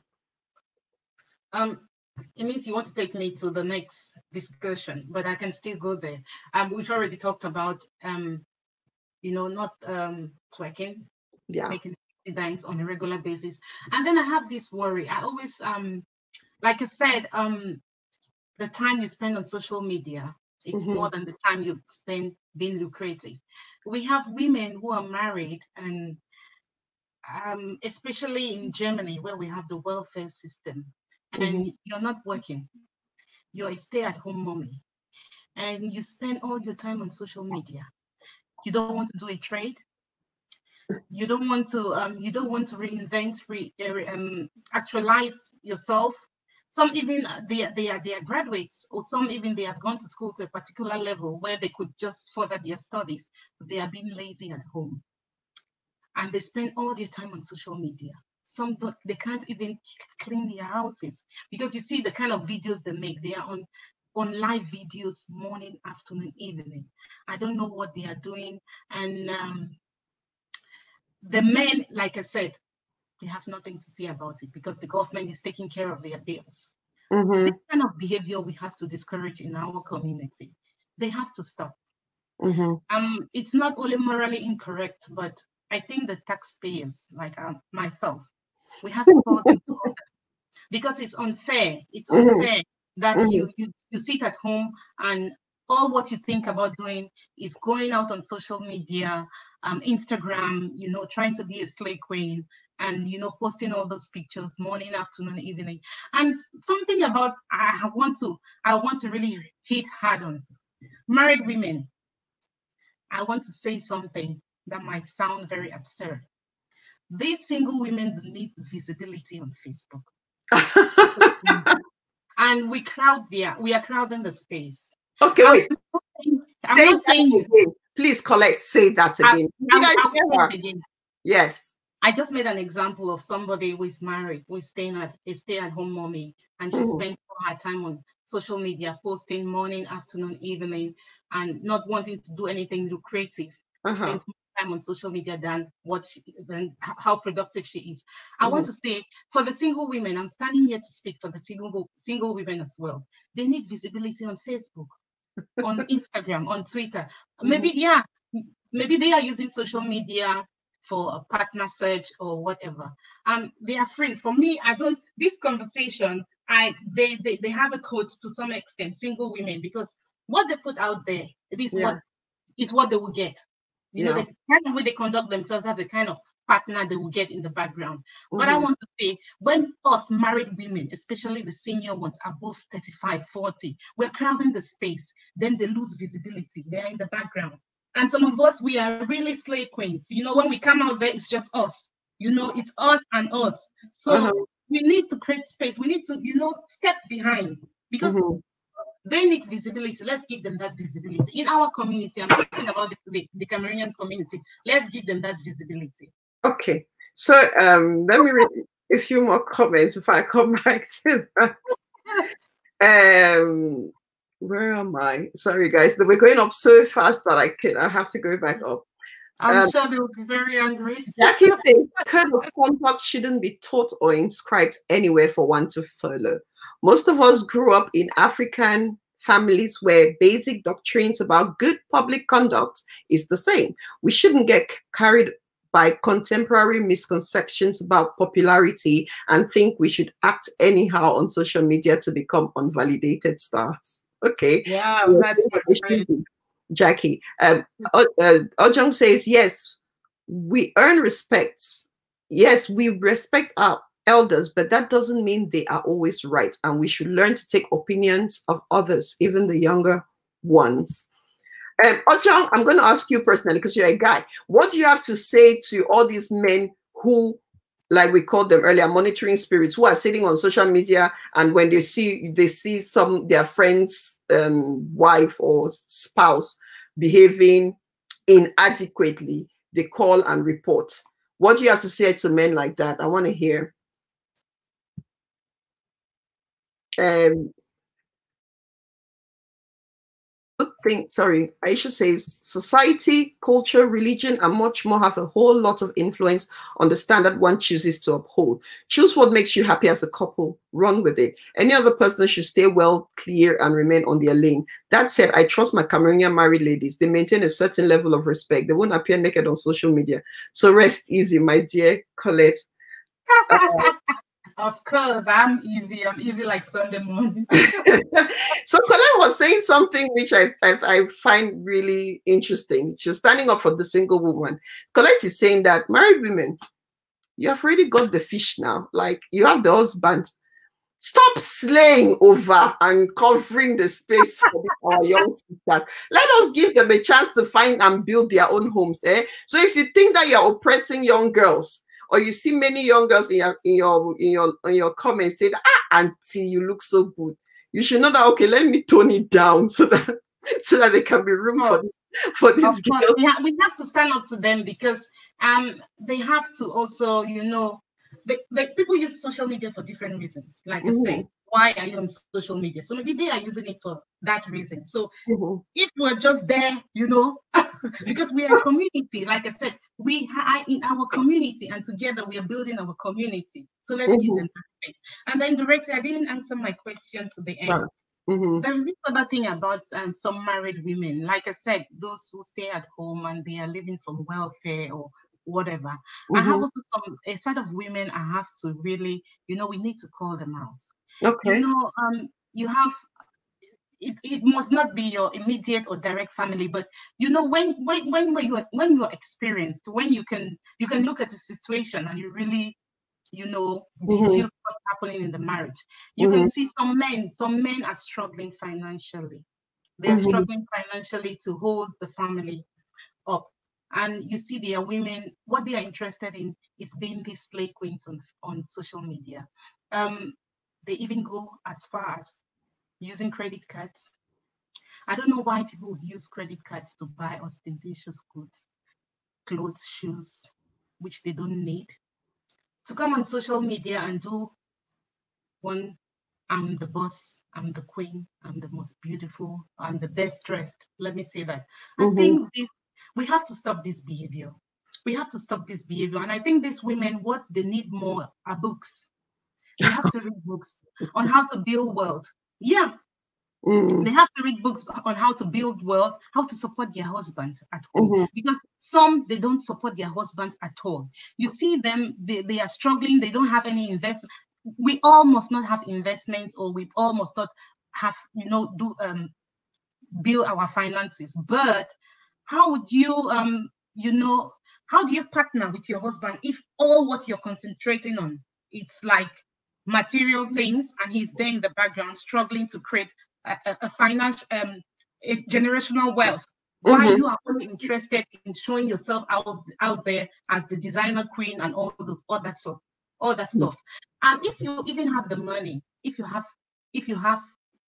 Um, it means you want to take me to the next discussion, but I can still go there. Um, we've already talked about um, you know, not um twerking, yeah, making dance on a regular basis. And then I have this worry. I always um, like I said, um, the time you spend on social media, it's mm-hmm. more than the time you spend being lucrative. We have women who are married, and um, especially in Germany, where we have the welfare system, and mm-hmm. you're not working, you're a stay-at-home mommy, and you spend all your time on social media. You don't want to do a trade. You don't want to. Um, you don't want to reinvent, re, um, actualize yourself. Some even they are, they are they are graduates, or some even they have gone to school to a particular level where they could just further their studies. They are being lazy at home, and they spend all their time on social media. Some don't, they can't even clean their houses, because you see the kind of videos they make. They are on on live videos morning, afternoon, evening. I don't know what they are doing, and um, the men, like I said, they have nothing to say about it because the government is taking care of their bills. Mm-hmm. This kind of behavior we have to discourage in our community. They have to stop. Mm-hmm. Um, it's not only morally incorrect, but I think the taxpayers, like um, myself, we have to go into order, because it's unfair. It's unfair mm-hmm. that mm-hmm. you, you you sit at home and all what you think about doing is going out on social media, um, Instagram, you know, trying to be a slay queen, and, you know, posting all those pictures morning, afternoon, evening. And something about, I want to, I want to really hit hard on married women. I want to say something that might sound very absurd. These single women need visibility on Facebook. And we crowd there, we are crowding the space. Okay, wait. I'm say not saying you. Again. Please, Colette, say that again. I, I'll, I'll say it again. Yes. I just made an example of somebody who is married, who is staying at a stay-at-home mommy, and she mm. spent all her time on social media, posting morning, afternoon, evening, and not wanting to do anything lucrative. Uh-huh. Spends more time on social media than what she, than how productive she is. I mm-hmm. want to say, for the single women, I'm standing here to speak for the single single women as well. They need visibility on Facebook, on Instagram, on Twitter. Mm-hmm. Maybe, yeah, maybe they are using social media for a partner search or whatever. Um, they are free. For me, I don't, this conversation, I they they, they have a code to some extent, single women, because what they put out there, it is yeah. what is what they will get. You yeah. know, the kind of way they conduct themselves, that's the kind of partner they will get in the background. Mm-hmm. But I want to say, when us married women, especially the senior ones, above thirty-five, forty, we're crowding the space, then they lose visibility. They're in the background. And some of us, we are really slay queens. You know, when we come out there, it's just us. You know, it's us and us. So uh-huh. we need to create space. We need to, you know, step behind. Because mm-hmm. They need visibility. Let's give them that visibility. In our community, I'm talking about the, the, the Cameroonian community. Let's give them that visibility. Okay. So um, let me read a few more comments before I come back to that. Um, where am I? Sorry, guys. We're going up so fast that I can I have to go back up. I'm um, sure they'll be very angry. Jackie says code of conduct shouldn't be taught or inscribed anywhere for one to follow. Most of us grew up in African families where basic doctrines about good public conduct is the same. We shouldn't get carried by contemporary misconceptions about popularity and think we should act anyhow on social media to become unvalidated stars. Okay. Wow, that's great. Jackie. Um, uh, Ojong says, yes, we earn respect. Yes, we respect our elders, but that doesn't mean they are always right. And we should learn to take opinions of others, even the younger ones. Um, Ojong, I'm going to ask you personally, because you're a guy. What do you have to say to all these men who, like we called them earlier, monitoring spirits, who are sitting on social media, and when they see they see some their friends' um, wife or spouse behaving inadequately, they call and report? What do you have to say to men like that? I want to hear. Um, Thing, sorry, Aisha says society, culture, religion, and much more have a whole lot of influence on the standard one chooses to uphold. Choose what makes you happy as a couple. Run with it. Any other person should stay well clear and remain on their lane. That said, I trust my Cameroonian married ladies. They maintain a certain level of respect. They won't appear naked on social media. So rest easy, my dear Colette. Uh, Of course, I'm easy. I'm easy like Sunday morning. So Colette was saying something which I, I I find really interesting. She's standing up for the single woman. Colette is saying that married women, you have already got the fish now. Like, you have the husband. Stop slaying over and covering the space for the, our young sisters. Let us give them a chance to find and build their own homes. Eh? So if you think that you're oppressing young girls, or you see many young girls in your in your in your in your comments say, ah, auntie, you look so good, you should know that, okay, let me tone it down so that so that there can be room oh, for for these girls. We, ha we have to stand up to them, because um they have to also, you know, they, they, people use social media for different reasons. Like mm-hmm. I say, why are you on social media? So maybe they are using it for that reason. So mm-hmm. if we're just there, you know, because we are a community, like I said, we are in our community, and together we are building our community. So let's mm-hmm. give them that space. And then directly, I didn't answer my question to the end. Mm-hmm. There's this other thing about um, some married women, like I said, those who stay at home and they are living from welfare or whatever. Mm-hmm. I have also some, a set of women I have to really, you know, we need to call them out. Okay. You know, um, you have, it, it must not be your immediate or direct family, but you know, when when when when you are when you are experienced, when you can you can look at a situation and you really, you know, mm-hmm. deduce what's happening in the marriage. You mm-hmm. can see some men, some men are struggling financially. They are mm-hmm. struggling financially to hold the family up. And you see there are women, what they are interested in is being these slay queens on, on social media. Um, they even go as far as using credit cards. I don't know why people would use credit cards to buy ostentatious goods, clothes, shoes, which they don't need. To come on social media and do one, I'm the boss, I'm the queen, I'm the most beautiful, I'm the best dressed. Let me say that. Mm-hmm. I think this, we have to stop this behavior. We have to stop this behavior. And I think these women, what they need more are books. They have to read books on how to build wealth. Yeah. Mm. They have to read books on how to build wealth, how to support their husbands at home. Mm-hmm. Because some, they don't support their husbands at all. You see them, they, they are struggling, they don't have any investment. We all must not have investments, or we all must not have, you know, do um build our finances. But how would you, um, you know, how do you partner with your husband if all what you're concentrating on, it's like material things, and he's there in the background struggling to create a, a, a financial, um, a generational wealth? Why mm-hmm. you are only interested in showing yourself out, out there as the designer queen and all those other stuff, all that stuff. And if you even have the money, if you have, if you have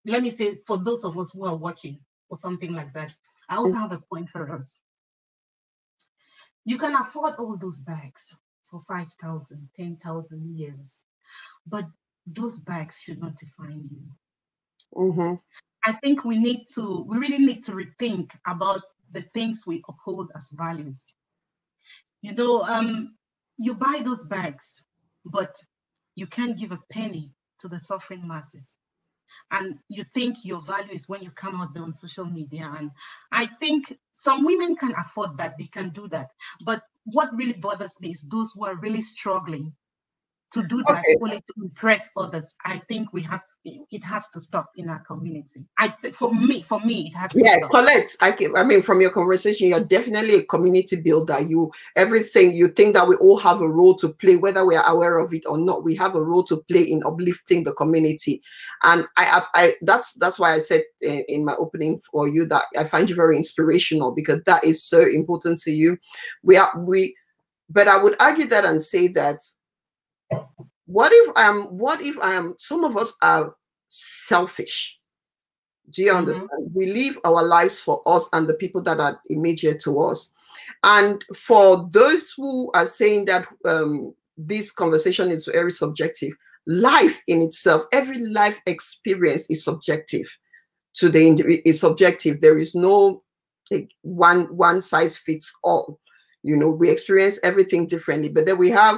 let me say, for those of us who are watching or something like that, I also have a point for us. You can afford all those bags for five thousand, ten thousand years, but those bags should not define you. Mm-hmm. I think we need to, we really need to rethink about the things we uphold as values. You know, um, you buy those bags, but you can't give a penny to the suffering masses. And you think your value is when you come out there on social media. And I think some women can afford that, they can do that. But what really bothers me is those who are really struggling to do that, okay, only to impress others. I think we have to, it has to stop in our community. I th- for me, for me, it has to yeah, stop. Colette, I can, I mean, from your conversation, you're definitely a community builder. You everything you think that we all have a role to play, whether we are aware of it or not. We have a role to play in uplifting the community, and I, I, I that's that's why I said in, in my opening for you that I find you very inspirational, because that is so important to you. We are we, but I would argue that and say that. What if um what if um some of us are selfish? Do you understand? Mm-hmm. We live our lives for us and the people that are immediate to us. And for those who are saying that um this conversation is very subjective, life in itself, every life experience is subjective to the individual. It's subjective. There is no like, one one size fits all. You know, we experience everything differently, but then we have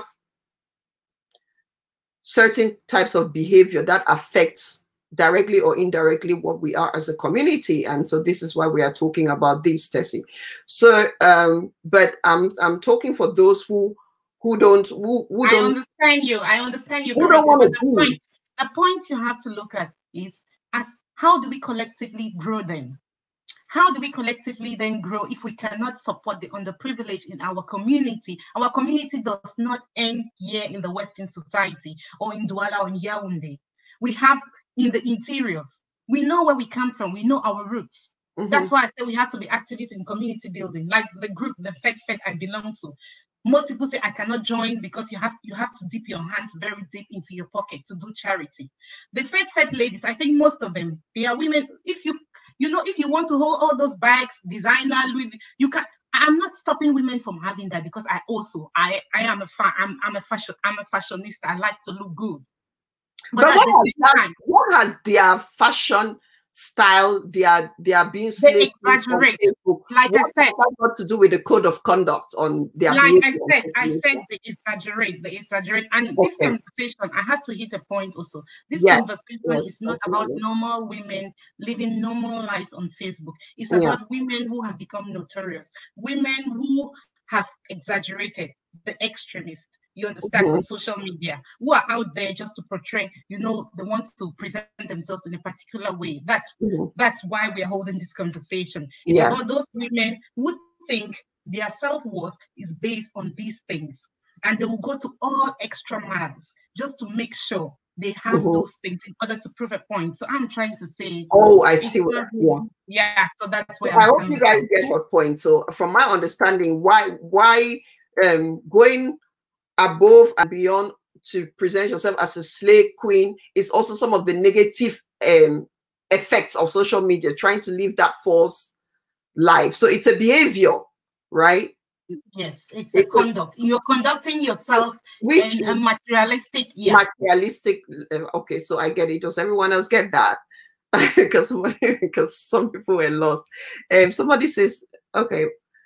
certain types of behavior that affects directly or indirectly what we are as a community. And so this is why we are talking about this, Tessie. So, um, but I'm I'm talking for those who who don't who, who I don't understand you. I understand you. Who don't want but to the do. point, the point you have to look at is as how do we collectively grow then? How do we collectively then grow if we cannot support the underprivileged in our community? Our community does not end here in the Western society or in Douala or in Yaoundé. We have in the interiors. We know where we come from. We know our roots. Mm-hmm. That's why I say we have to be activists in community building, like the group, the Fed Fed I belong to. Most people say I cannot join because you have you have to dip your hands very deep into your pocket to do charity. The Fed Fed ladies, I think most of them, they are women. If you You know, if you want to hold all those bags, designer, you can. I'm not stopping women from having that because I also, I, I am a fan. I'm, I'm a fashion, I'm a fashionista. I like to look good. But, but what, has that, what has their fashion style? They are they are being they exaggerate. Like what I said, has got to do with the code of conduct on their like behavior? I said, I said they exaggerate, they exaggerate. And okay. This conversation, I have to hit a point also. This yes. conversation yes. is not about normal women living normal lives on Facebook. It's yeah. about women who have become notorious, women who have exaggerated, the extremists. You understand, mm-hmm. on social media, who are out there just to portray, you know, they want to present themselves in a particular way. That's mm-hmm. that's why we are holding this conversation. It's yeah. about those women who think their self-worth is based on these things. And they will go to all extra miles just to make sure they have mm-hmm. those things in order to prove a point. So I'm trying to say, oh, I see what yeah. yeah, so that's where so I'm I hope you guys from. Get your point. So from my understanding, why why um going above and beyond to present yourself as a slave queen is also some of the negative um, effects of social media, trying to live that false life. So it's a behavior, right? Yes, it's, it's a conduct. You're conducting yourself which in a materialistic, yeah. Materialistic. Okay, so I get it. Does everyone else get that? because because some people were lost. Um, somebody says, okay.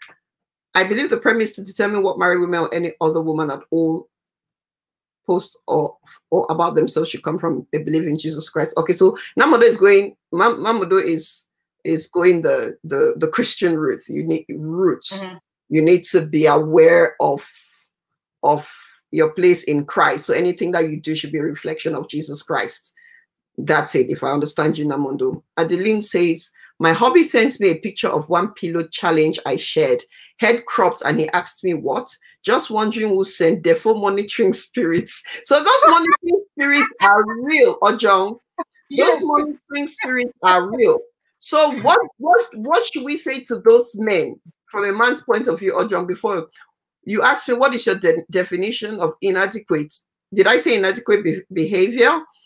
I believe the premise to determine what married women or any other woman at all post or or about themselves should come from a belief in Jesus Christ. Okay, so Namodo is going. Mam Mamodo is is going the the the Christian route. You need roots. Mm-hmm. You need to be aware of of your place in Christ. So anything that you do should be a reflection of Jesus Christ. That's it. If I understand you, Namondo. Adeline says, my hubby sent me a picture of one pillow challenge I shared, head cropped, and he asked me what? Just wondering who sent therefore monitoring spirits. So those monitoring spirits are real, Ojong. Yes. Those monitoring spirits are real. So what, what, what should we say to those men from a man's point of view, Ojong, before you asked me, what is your de definition of inadequate? Did I say inadequate be behavior?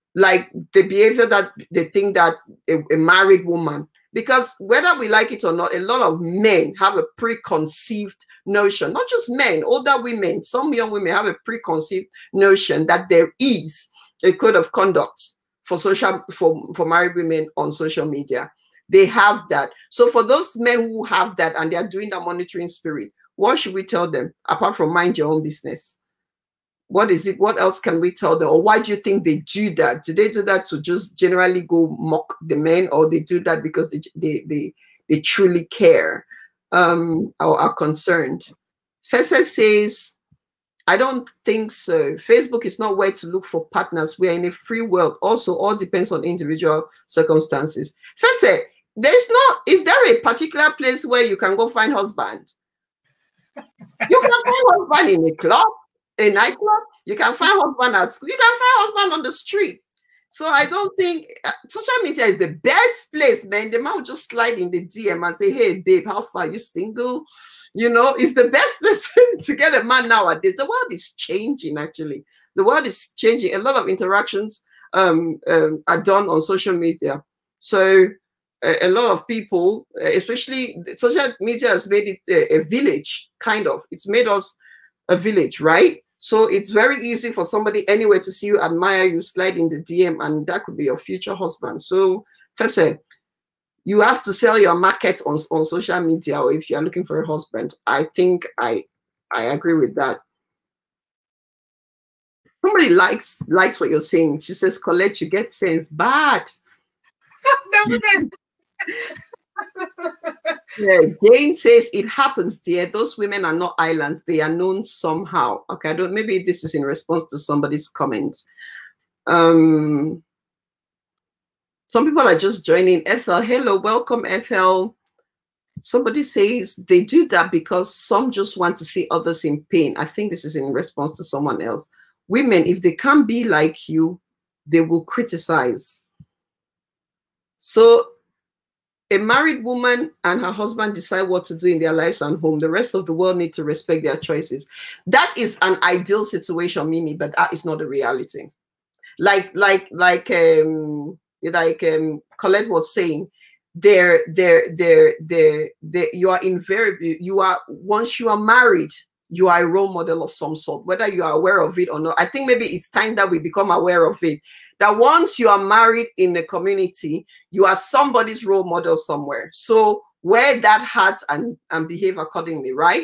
like the behavior that they think that a, a married woman, because whether we like it or not, a lot of men have a preconceived notion, not just men, older women, some young women have a preconceived notion that there is a code of conduct for social for, for married women on social media. They have that. So for those men who have that and they are doing that monitoring spirit, what should we tell them apart from mind your own business? What is it? What else can we tell them? Or why do you think they do that? Do they do that to just generally go mock the men, or they do that because they they they, they truly care um, or are concerned? Fesa says, I don't think so. Facebook is not where to look for partners. We are in a free world. Also, all depends on individual circumstances. Fesa, there's no, is there a particular place where you can go find husband? You can find husband in a club, a nightclub. You can find husband at school. You can find husband on the street. So I don't think uh, social media is the best place, man. The man will just slide in the D M and say, hey, babe, how far? Are you single? You know, it's the best place to get a man nowadays. The world is changing, actually. The world is changing. A lot of interactions um, um, are done on social media. So a, a lot of people, especially social media has made it a, a village, kind of. It's made us a village, right? So it's very easy for somebody anywhere to see you, admire you, slide in the D M, and that could be your future husband. So, first of all, you have to sell your market on, on social media, or if you're looking for a husband. I think I I agree with that. Somebody likes likes what you're saying. She says, Colette, you get sense. Bad. Yeah, Jane says it happens, dear. Those women are not islands. They are known somehow. Okay, I don't, maybe this is in response to somebody's comment. Um, some people are just joining. Ethel, hello, welcome, Ethel. Somebody says they do that because some just want to see others in pain. I think this is in response to someone else. Women, if they can't be like you, they will criticize. So a married woman and her husband decide what to do in their lives and home. The rest of the world need to respect their choices. That is an ideal situation, Mimi, but that is not the reality. Like, like, like, um, like um, Colette was saying, there, there, there, there, there. You are invariably, you are once you are married, you are a role model of some sort, whether you are aware of it or not. I think maybe it's time that we become aware of it. That once you are married in the community, you are somebody's role model somewhere. So wear that hat and, and behave accordingly, right?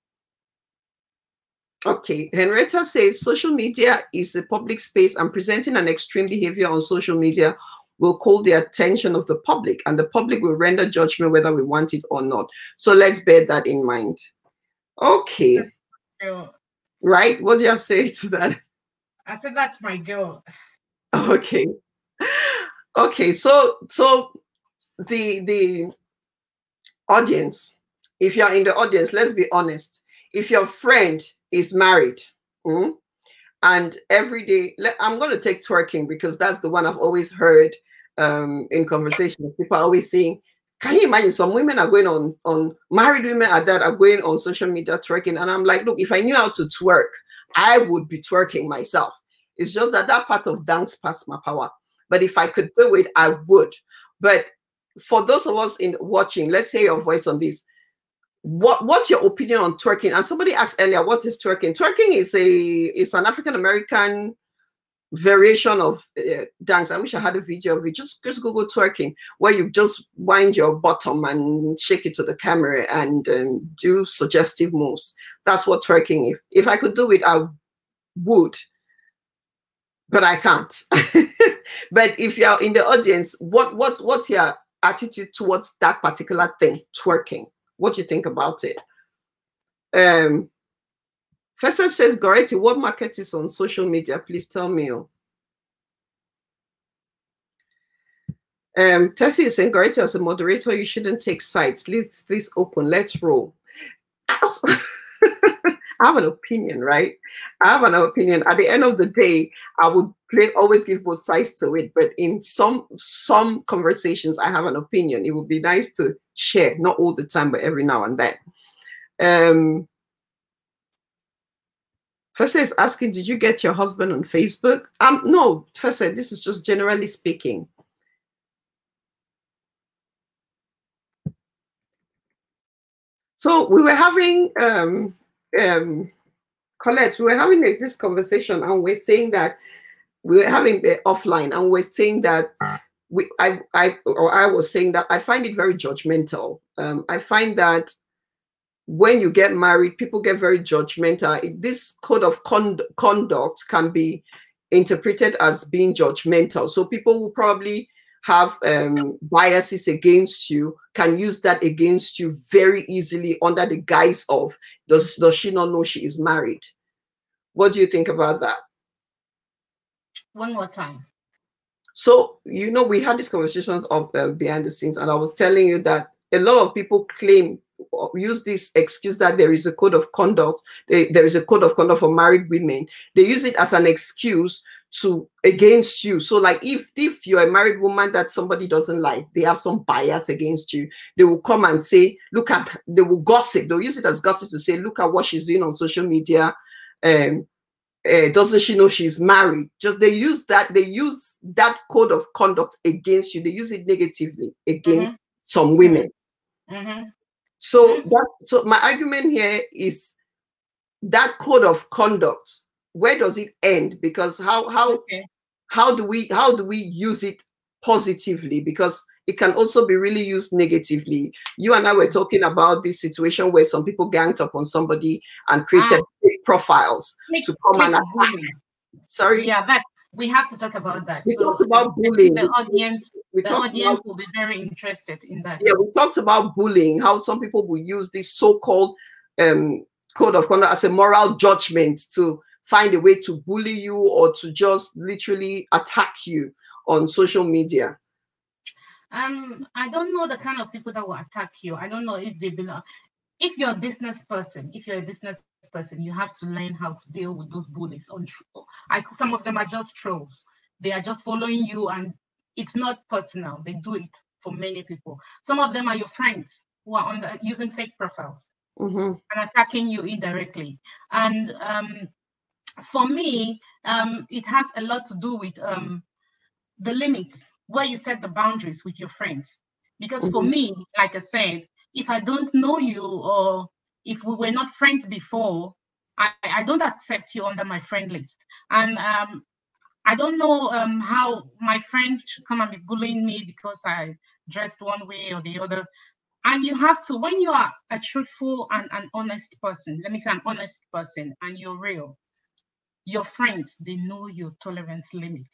Okay, Henrietta says social media is a public space and presenting an extreme behavior on social media will call the attention of the public and the public will render judgment whether we want it or not. So let's bear that in mind. Okay. Right? What do you have to say to that? I said that's my girl. Okay. Okay, so so the the audience, if you're in the audience, let's be honest. If your friend is married, mm, and every day, let, I'm going to take twerking because that's the one I've always heard um, in conversations. People are always saying, can you imagine some women are going on, on married women at that are going on social media twerking. And I'm like, look, if I knew how to twerk, I would be twerking myself. It's just that that part of dance passed my power. But if I could do it, I would. But for those of us in watching, let's hear your voice on this. What what's your opinion on twerking? And somebody asked earlier, what is twerking? Twerking is a it's an African American variation of uh, dance. I wish I had a video of it. Just just Google twerking, where you just wind your bottom and shake it to the camera and um, do suggestive moves. That's what twerking is. If I could do it, I would. But I can't. But if you're in the audience, what what what's your attitude towards that particular thing, twerking? What do you think about it? Um, Fessa says, Goretti, what market is on social media? Please tell me. Oh. Um, Tessie is saying, Goretti, as a moderator, you shouldn't take sides. Leave this open. Let's roll. I have an opinion, right? I have an opinion. At the end of the day, I would play, always give both sides to it. But in some some conversations, I have an opinion. It would be nice to share, not all the time, but every now and then. Um, First is asking, did you get your husband on Facebook? Um, no, first this is just generally speaking. So we were having um um Colette, we were having a, this conversation, and we're saying that we were having it offline, and we're saying that we I I or I was saying that I find it very judgmental. Um, I find that when you get married, people get very judgmental. This code of con conduct can be interpreted as being judgmental. So people will probably have um, biases against you, can use that against you very easily under the guise of, does, does she not know she is married? What do you think about that? One more time. So, you know, we had this conversation of uh, behind the scenes, and I was telling you that a lot of people claim, use this excuse that there is a code of conduct, they, there is a code of conduct for married women. They use it as an excuse to against you. So like if if you're a married woman that somebody doesn't like, they have some bias against you, they will come and say, look at, they will gossip, they'll use it as gossip to say, look at what she's doing on social media, um uh, doesn't she know she's married? Just they use that, they use that code of conduct against you, they use it negatively against mm-hmm. some women. Mm-hmm. So that, so my argument here is that code of conduct, where does it end? Because how how okay. how do we how do we use it positively? Because it can also be really used negatively. You and I were talking about this situation where some people ganged up on somebody and created ah. fake profiles click, to come and attack. Sorry. Yeah, that we have to talk about that. We so talked about bullying. The audience, we the audience about, will be very interested in that. Yeah, we talked about bullying, how some people will use this so-called um, code of conduct as a moral judgment to find a way to bully you or to just literally attack you on social media. Um, I don't know the kind of people that will attack you. I don't know if they belong. If you're a business person, if you're a business person, you have to learn how to deal with those bullies. On I, some of them are just trolls. They are just following you, and it's not personal. They do it for many people. Some of them are your friends who are on the, using fake profiles mm-hmm. and attacking you indirectly. And um, for me, um, it has a lot to do with um, the limits, where you set the boundaries with your friends. Because mm-hmm. for me, like I said, if I don't know you, or if we were not friends before, I, I don't accept you under my friend list. And um, I don't know um, how my friend should come and be bullying me because I dressed one way or the other. And you have to, when you are a truthful and an honest person, let me say an honest person, and you're real, your friends, they know your tolerance limit.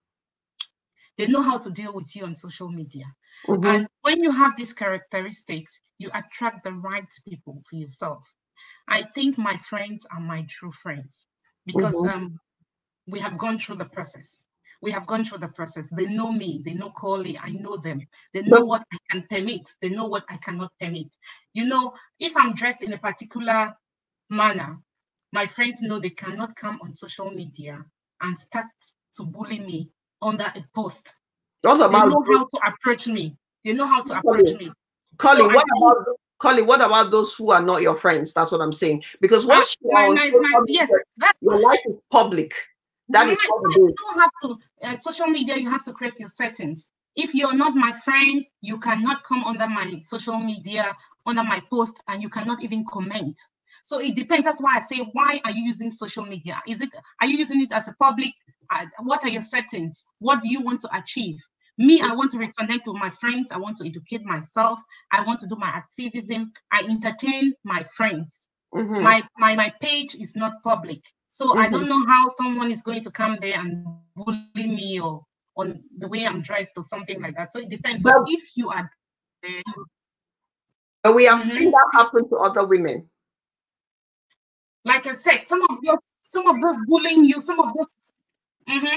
They know how to deal with you on social media. Mm-hmm. And when you have these characteristics, you attract the right people to yourself. I think my friends are my true friends because mm-hmm. um, we have gone through the process. We have gone through the process. They know me. They know Koli. I know them. They know but, what I can permit. They know what I cannot permit. You know, if I'm dressed in a particular manner, my friends know they cannot come on social media and start to bully me under a post. What about, they know how to approach me. They know how to approach Colin, me. Colin, so what think, about Colin, what about those who are not your friends? That's what I'm saying. Because once you my, are my, on my, yes, that, your life is public. That my, is what you don't have to uh, social media, you have to create your settings. If you're not my friend, you cannot come under my social media, under my post, and you cannot even comment. So it depends. That's why I say, why are you using social media? Is it, are you using it as a public? Uh, what are your settings? What do you want to achieve? Me, I want to reconnect with my friends. I want to educate myself. I want to do my activism. I entertain my friends. Mm-hmm. My, my, my page is not public. So mm-hmm. I don't know how someone is going to come there and bully me or on the way I'm dressed or something like that. So it depends. But, but if you are there, but we have mm-hmm. seen that happen to other women. Like I said, some of those, some of those bullying you, some of those. Mm-hmm.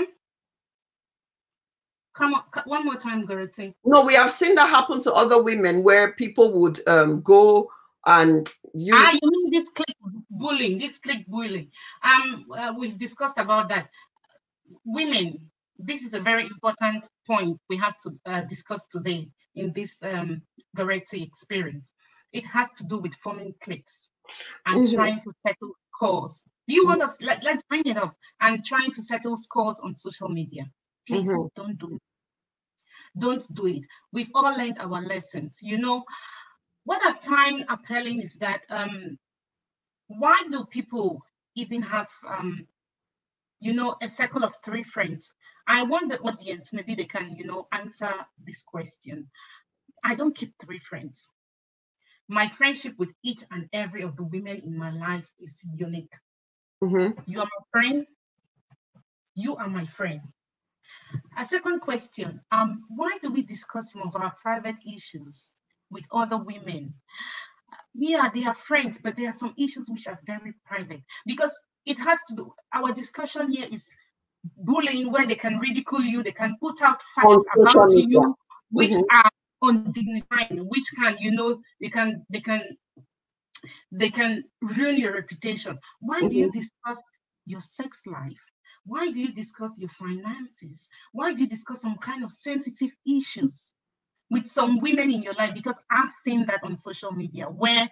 Come on, one more time, Dorothy. No, we have seen that happen to other women where people would um, go and use. Ah, you mean this click bullying? This click bullying. Um, uh, we've discussed about that. Women, this is a very important point we have to uh, discuss today in this um, Dorothy experience. It has to do with forming cliques and mm-hmm. trying to settle scores Do you want us, let, let's bring it up and trying to settle scores on social media. Please mm-hmm. don't do it. Don't do it. We've all learned our lessons. You know, what I find appealing is that um, why do people even have, um, you know, a circle of three friends? I want the audience, maybe they can, you know, answer this question. I don't keep three friends. My friendship with each and every of the women in my life is unique. Mm-hmm. You are my friend. You are my friend. A second question, um, why do we discuss some of our private issues with other women? Yeah, they are friends, but there are some issues which are very private because it has to do, our discussion here is bullying, where they can ridicule you, they can put out facts about you, which mm-hmm. are undignified, which can, you know, they can, they can, they can ruin your reputation. Why mm-hmm. do you discuss your sex life? Why do you discuss your finances? Why do you discuss some kind of sensitive issues with some women in your life? Because I've seen that on social media where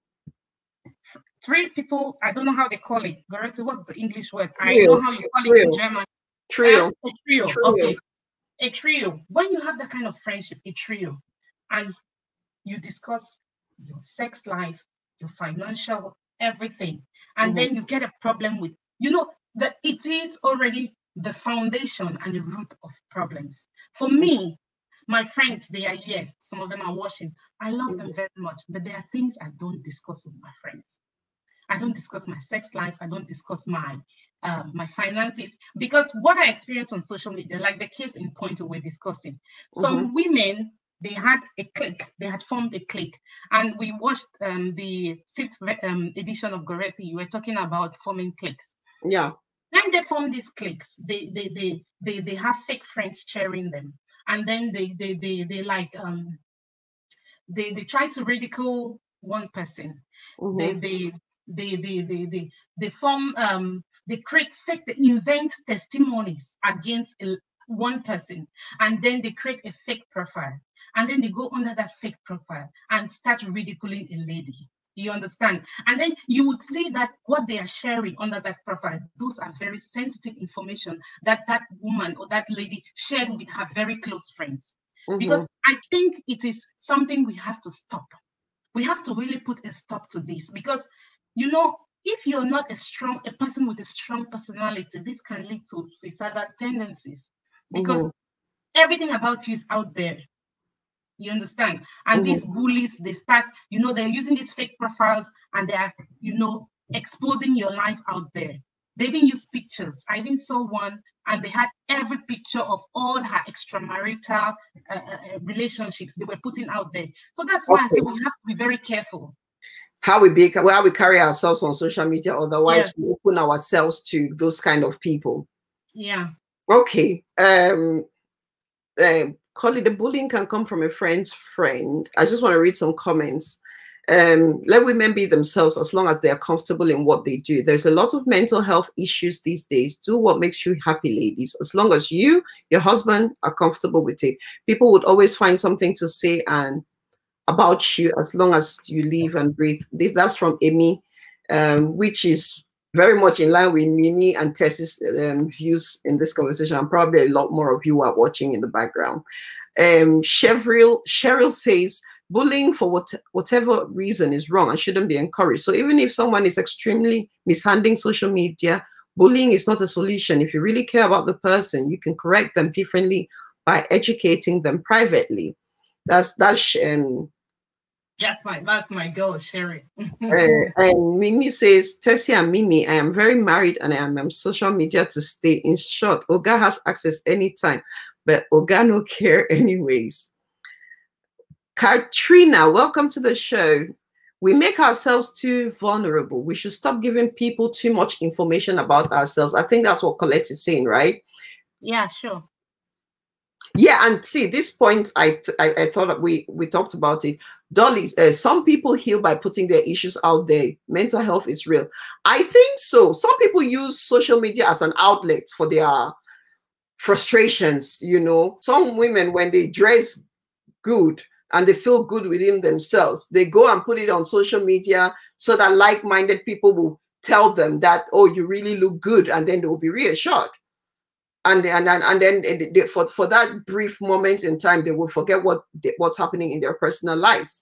three people, I don't know how they call it. Gorete, what's the English word? Trio. I know how you call it in German. Trio. Um, a trio. trio. Okay. A trio. When you have that kind of friendship, a trio, and you discuss your sex life, your financial, everything, and mm-hmm. then you get a problem with, you know, that it is already the foundation and the root of problems. For me, my friends, they are here. Some of them are watching. I love mm-hmm. them very much, but there are things I don't discuss with my friends. I don't discuss my sex life. I don't discuss my uh, my finances, because what I experienced on social media, like the case in point we're discussing, some mm-hmm. women, they had a clique, they had formed a clique, and we watched um, the sixth um, edition of Gorete. You were talking about forming cliques. Yeah. When they form these cliques, they they they they they have fake friends cheering them, and then they they they they like um they they try to ridicule one person. Mm-hmm. They they they they they they they form um they create fake, they invent testimonies against a, one person, and then they create a fake profile, and then they go under that fake profile and start ridiculing a lady. You understand? And then you would see that what they are sharing under that profile, those are very sensitive information that that woman or that lady shared with her very close friends. Mm-hmm. Because I think it is something we have to stop. We have to really put a stop to this, because, you know, if you're not a strong, a person with a strong personality, this can lead to suicidal tendencies, because mm-hmm. everything about you is out there. You understand? And mm-hmm. these bullies, they start, you know, they're using these fake profiles and they are, you know, exposing your life out there. They even use pictures. I even saw one and they had every picture of all her extramarital uh, uh, relationships they were putting out there. So that's why okay. I say we have to be very careful. How we be, how we carry ourselves on social media, otherwise yeah. we open ourselves to those kind of people. Yeah. Okay. Um, uh, Colette, the bullying can come from a friend's friend. I just want to read some comments. Um, let women be themselves as long as they are comfortable in what they do. There's a lot of mental health issues these days. Do what makes you happy, ladies. As long as you, your husband are comfortable with it. People would always find something to say and about you as long as you live and breathe. This, that's from Amy, um, which is very much in line with Mimi and Tess's um, views in this conversation, and probably a lot more of you are watching in the background. Um, Cheryl, Cheryl says, bullying for what, whatever reason is wrong and shouldn't be encouraged. So even if someone is extremely mishandling social media, bullying is not a solution. If you really care about the person, you can correct them differently by educating them privately. That's that's um, That's my that's my goal, Sherry. uh, and Mimi says, Tessie and Mimi, I am very married and I am on social media to stay. In short, Oga has access anytime, but Oga no care anyways. Katrina, welcome to the show. We make ourselves too vulnerable. We should stop giving people too much information about ourselves. I think that's what Colette is saying, right? Yeah, sure. Yeah, and see, this point, I I, I thought we we talked about it. Dolly, uh, some people heal by putting their issues out there. Mental health is real. I think so. Some people use social media as an outlet for their frustrations. You know, some women, when they dress good and they feel good within themselves, they go and put it on social media so that like-minded people will tell them that, oh, you really look good, and then they will be reassured. And and and, and then they, for for that brief moment in time, they will forget what what's happening in their personal lives.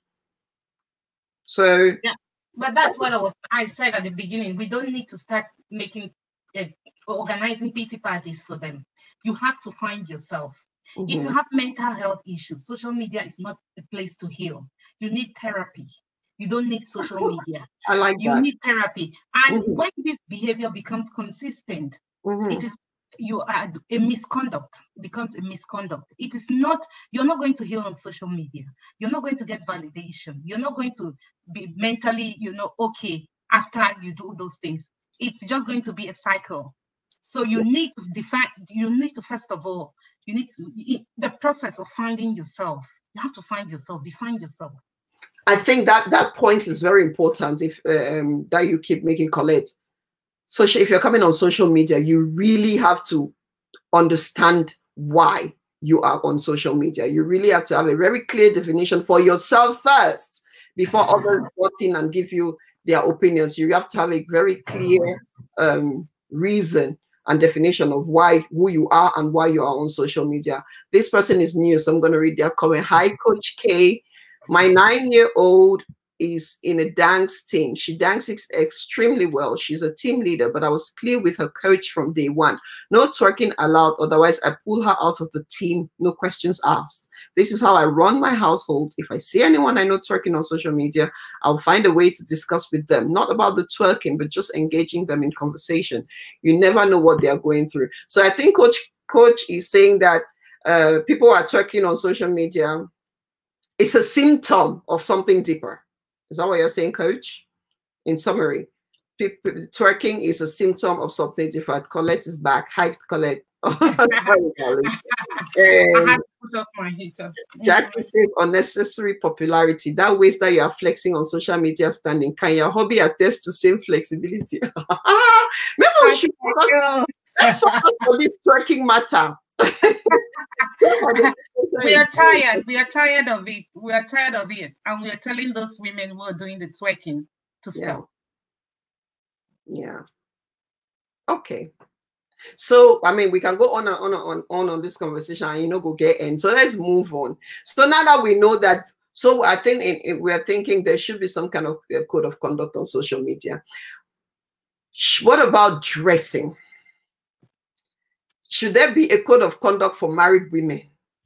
So yeah, but that's what I was I said at the beginning. We don't need to start making uh, organizing pity parties for them. You have to find yourself. Mm-hmm. If you have mental health issues, social media is not a place to heal. You need therapy. You don't need social media. I like you that. need therapy. And mm-hmm. when this behavior becomes consistent, mm-hmm. it is you are a misconduct becomes a misconduct. It is not, you're not going to heal on social media. You're not going to get validation. You're not going to be mentally, you know, okay after you do those things. It's just going to be a cycle. So you need to define, you need to, first of all, you need to, the process of finding yourself. You have to find yourself, define yourself. I think that that point is very important, if um, that you keep making, Colette. So if you're coming on social media, you really have to understand why you are on social media. You really have to have a very clear definition for yourself first before others vote in and give you their opinions. You have to have a very clear um, reason and definition of why, who you are and why you are on social media. This person is new, so I'm going to read their comment. Hi, Coach K. My nine-year-old is in a dance team. She dances extremely well. She's a team leader, but I was clear with her coach from day one. No twerking allowed, otherwise I pull her out of the team, no questions asked. This is how I run my household. If I see anyone I know twerking on social media, I'll find a way to discuss with them, not about the twerking, but just engaging them in conversation. You never know what they are going through. So I think Coach, Coach is saying that uh, people are twerking on social media. It's a symptom of something deeper. Is that what you're saying, Coach? In summary, people, twerking is a symptom of something different. Colette is back. Hi, Colette. um, I had to put up my heater. Jackie says unnecessary popularity. That ways that you are flexing on social media standing. Can your hobby attest to same flexibility? Maybe we should focus, let's focus on this twerking matter. We are tired. We are tired of it. We are tired of it. And we are telling those women who are doing the twerking to stop. Yeah. yeah. Okay. So, I mean, we can go on and on and on, on on this conversation and, you know, go get in. So let's move on. So now that we know that, so I think in, in, we are thinking there should be some kind of uh, code of conduct on social media. What about dressing? Should there be a code of conduct for married women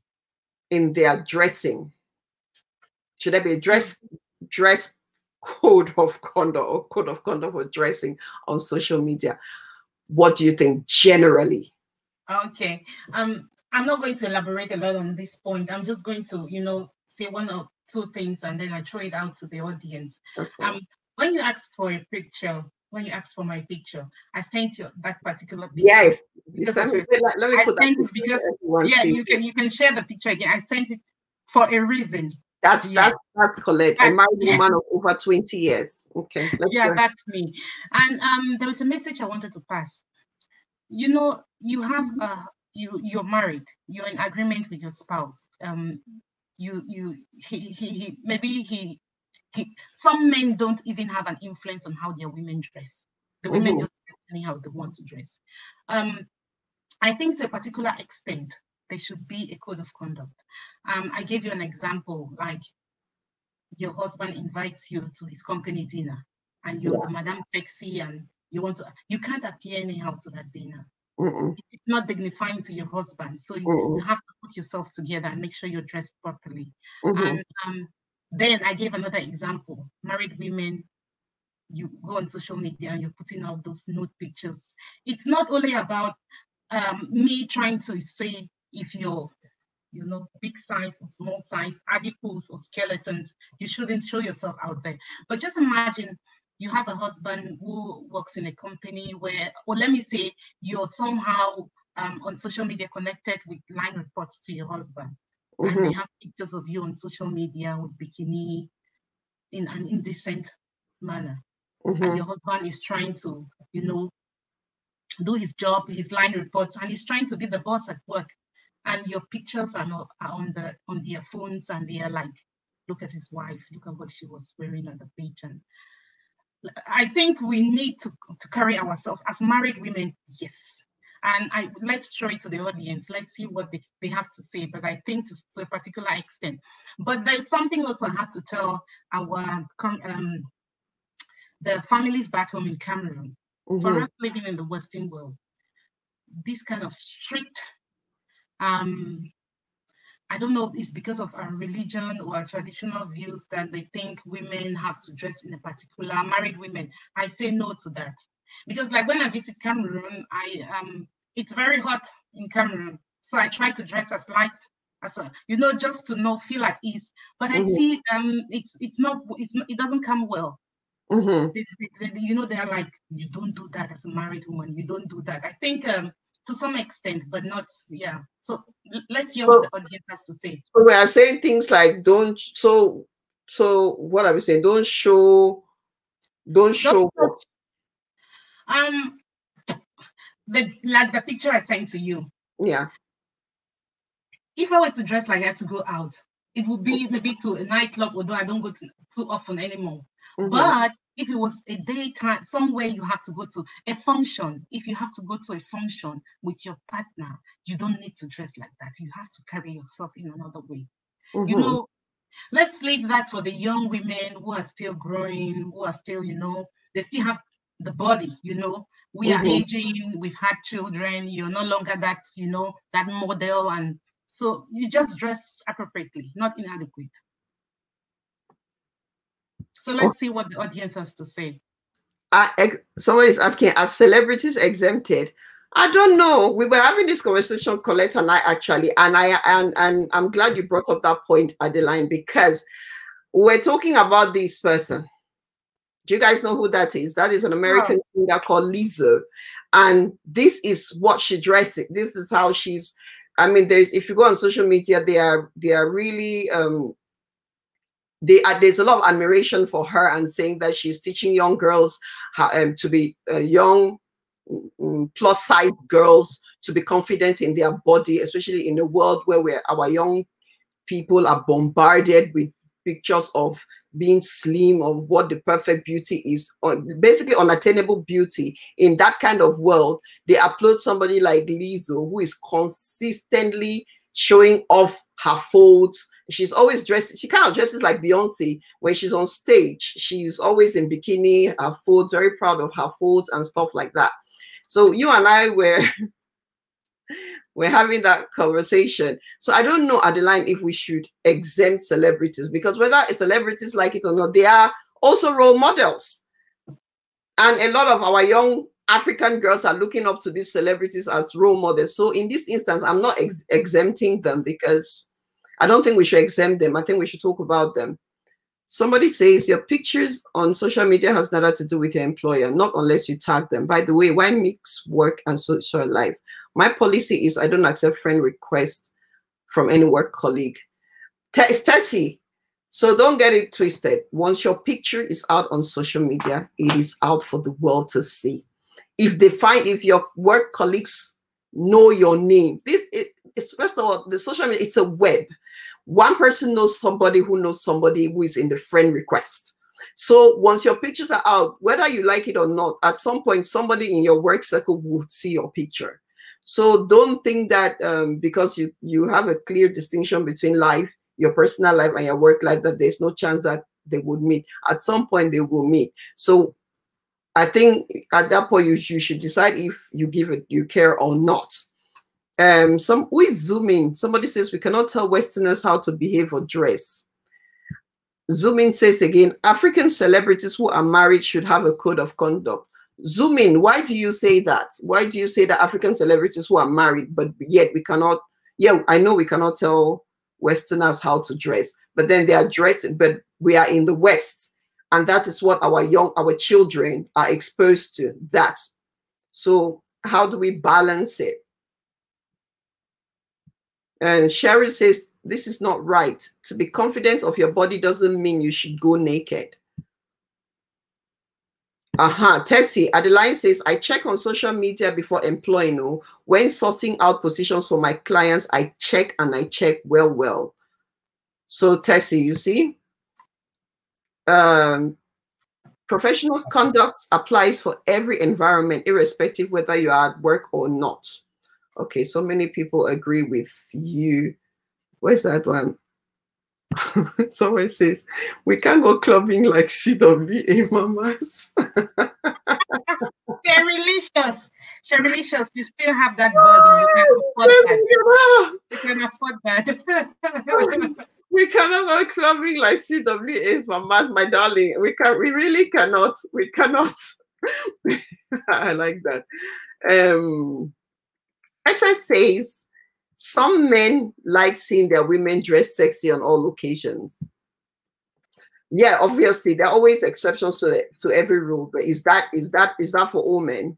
in their dressing? Should there be a dress dress code of conduct or code of conduct for dressing on social media? What do you think generally? Okay. Um, I'm not going to elaborate a lot on this point. I'm just going to, you know, say one or two things and then I throw it out to the audience. Okay. Um, when you ask for a picture, when you asked for my picture, I sent you that particular picture. Yes. Let me, let me I put sent that it because yeah, you can you can share the picture again. I sent it for a reason. That's yeah. that's that's Colette, a married woman of over twenty years. Okay. Yeah, go. That's me. And um, there was a message I wanted to pass. You know, you have uh you you're married. You're in agreement with your spouse. Um, you you he he, he maybe he. He, some men don't even have an influence on how their women dress. The women mm-hmm. just dress anyhow they want to dress. Um, I think to a particular extent, there should be a code of conduct. Um, I gave you an example, like your husband invites you to his company dinner and you're yeah. the Madame Sexy and you want to, you can't appear anyhow to that dinner. Mm-mm. It's not dignifying to your husband. So you, you have to put yourself together and make sure you're dressed properly. Mm-hmm. And um, then I gave another example. Married women, you go on social media and you're putting out those nude pictures. It's not only about um, me trying to say if you're, you know, big size or small size, adipose or skeletons, you shouldn't show yourself out there. But just imagine you have a husband who works in a company where, or let me say, you're somehow um, on social media connected with line reports to your husband. Mm-hmm. And they have pictures of you on social media with bikini in an indecent manner. Mm-hmm. And your husband is trying to, you know, do his job, his line reports, and he's trying to be the boss at work. And your pictures are, not, are on the on their phones and they are like, look at his wife, look at what she was wearing on the beach. And I think we need to, to carry ourselves as married women, yes. And I let's show it to the audience. Let's see what they, they have to say. But I think to, to a particular extent. But there's something also I have to tell our um, the families back home in Cameroon. Mm-hmm. For us living in the Western world, this kind of strict, um, I don't know if it's because of our religion or our traditional views that they think women have to dress in a particular, married women. I say no to that. Because like when I visit Cameroon, I um, it's very hot in Cameroon. So I try to dress as light as a, you know, just to know, feel at ease. But mm-hmm. I see um, it's it's not, it's not, it doesn't come well. Mm-hmm. they, they, they, you know, they're like, you don't do that as a married woman. You don't do that. I think um, to some extent, but not, yeah. So let's hear so, what the audience has to say. So we are saying things like, don't, so, so what are we saying? Don't show, don't show don't, what? Um, the, like the picture I sent to you. Yeah. If I were to dress like that to go out, it would be maybe to a nightclub, although I don't go to too often anymore. Mm-hmm. But if it was a daytime, somewhere you have to go to, a function, if you have to go to a function with your partner, you don't need to dress like that. You have to carry yourself in another way. Mm-hmm. You know, let's leave that for the young women who are still growing, who are still, you know, they still have the body, you know. We mm-hmm. are aging, we've had children, you're no longer that, you know, that model. And so you just dress appropriately, not inadequate. So let's oh. see what the audience has to say. Uh, somebody is asking, are celebrities exempted? I don't know. We were having this conversation, Colette and I, actually, and I and, and I'm glad you brought up that point, Adeline, because we're talking about this person. Do you guys know who that is? That is an American oh. singer called Lizzo, and this is what she dresses. This is how she's. I mean, there's if you go on social media, they are they are really. Um, They, uh, there's a lot of admiration for her and saying that she's teaching young girls how, um, to be uh, young um, plus size girls to be confident in their body, especially in a world where we're, our young people are bombarded with pictures of being slim, of what the perfect beauty is, on basically unattainable beauty. In that kind of world, they upload somebody like Lizzo, who is consistently showing off her folds. She's always dressed, she kind of dresses like Beyonce when she's on stage. She's always in bikini, her folds, very proud of her folds and stuff like that. So you and I were, we're having that conversation. So I don't know, Adeline, if we should exempt celebrities, because whether celebrities like it or not, they are also role models. And a lot of our young African girls are looking up to these celebrities as role models. So in this instance, I'm not ex exempting them because I don't think we should exempt them. I think we should talk about them. Somebody says your pictures on social media has nothing to do with your employer, not unless you tag them. By the way, why mix work and social life? My policy is I don't accept friend requests from any work colleague. It's Tessie. So don't get it twisted. Once your picture is out on social media, it is out for the world to see. If they find, if your work colleagues know your name, this it, it's first of all, the social media, it's a web. One person knows somebody who knows somebody who is in the friend request. So once your pictures are out, whether you like it or not, at some point, somebody in your work circle will see your picture. So don't think that um, because you, you have a clear distinction between life, your personal life and your work life, that there's no chance that they would meet. At some point, they will meet. So I think at that point, you, you should decide if you give it, you care or not. Um, some who is zooming. Somebody says we cannot tell Westerners how to behave or dress. Zooming says again, African celebrities who are married should have a code of conduct. Zooming, why do you say that? Why do you say that African celebrities who are married, but yet we cannot? Yeah, I know we cannot tell Westerners how to dress, but then they are dressing. But we are in the West, and that is what our young, our children are exposed to. That. So how do we balance it? And Sherry says, this is not right. To be confident of your body doesn't mean you should go naked. Uh-huh. Tessie, Adeline says, I check on social media before employing. No. When sourcing out positions for my clients, I check and I check well, well. So Tessie, you see? Um, professional conduct applies for every environment, irrespective whether you are at work or not. Okay, so many people agree with you. Where's that one? Someone says, we can't go clubbing like C W A mamas. Sherilicious. Sherilicious, you still have that body. You can afford that. You can afford that. We cannot go clubbing like C W A's mamas, my darling. We can. We really cannot. We cannot. I like that. Um, S S says, some men like seeing their women dress sexy on all occasions. Yeah, obviously, there are always exceptions to the, to every rule, but is that is that is that for all men?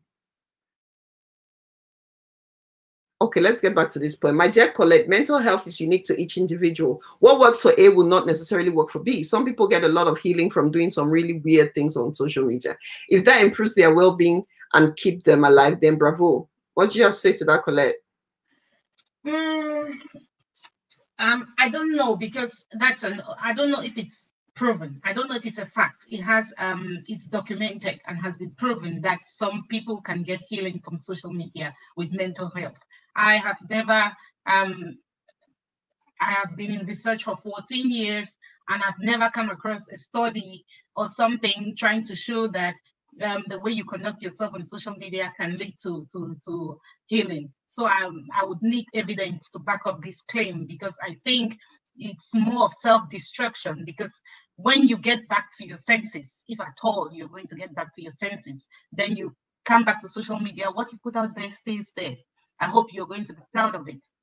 Okay, let's get back to this point. My dear Colette, mental health is unique to each individual. What works for A will not necessarily work for B. Some people get a lot of healing from doing some really weird things on social media. If that improves their well-being and keep them alive, then bravo. What do you have to say to that, Colette? Mm, um, I don't know, because that's an, I don't know if it's proven. I don't know if it's a fact. It has, um, it's documented and has been proven that some people can get healing from social media with mental health. I have never, um, I have been in research for fourteen years, and I've never come across a study or something trying to show that um, the way you conduct yourself on social media can lead to, to, to healing. So I, I would need evidence to back up this claim, because I think it's more of self-destruction, because when you get back to your senses, if at all you're going to get back to your senses, then you come back to social media. What you put out there stays there. I hope you're going to be proud of it.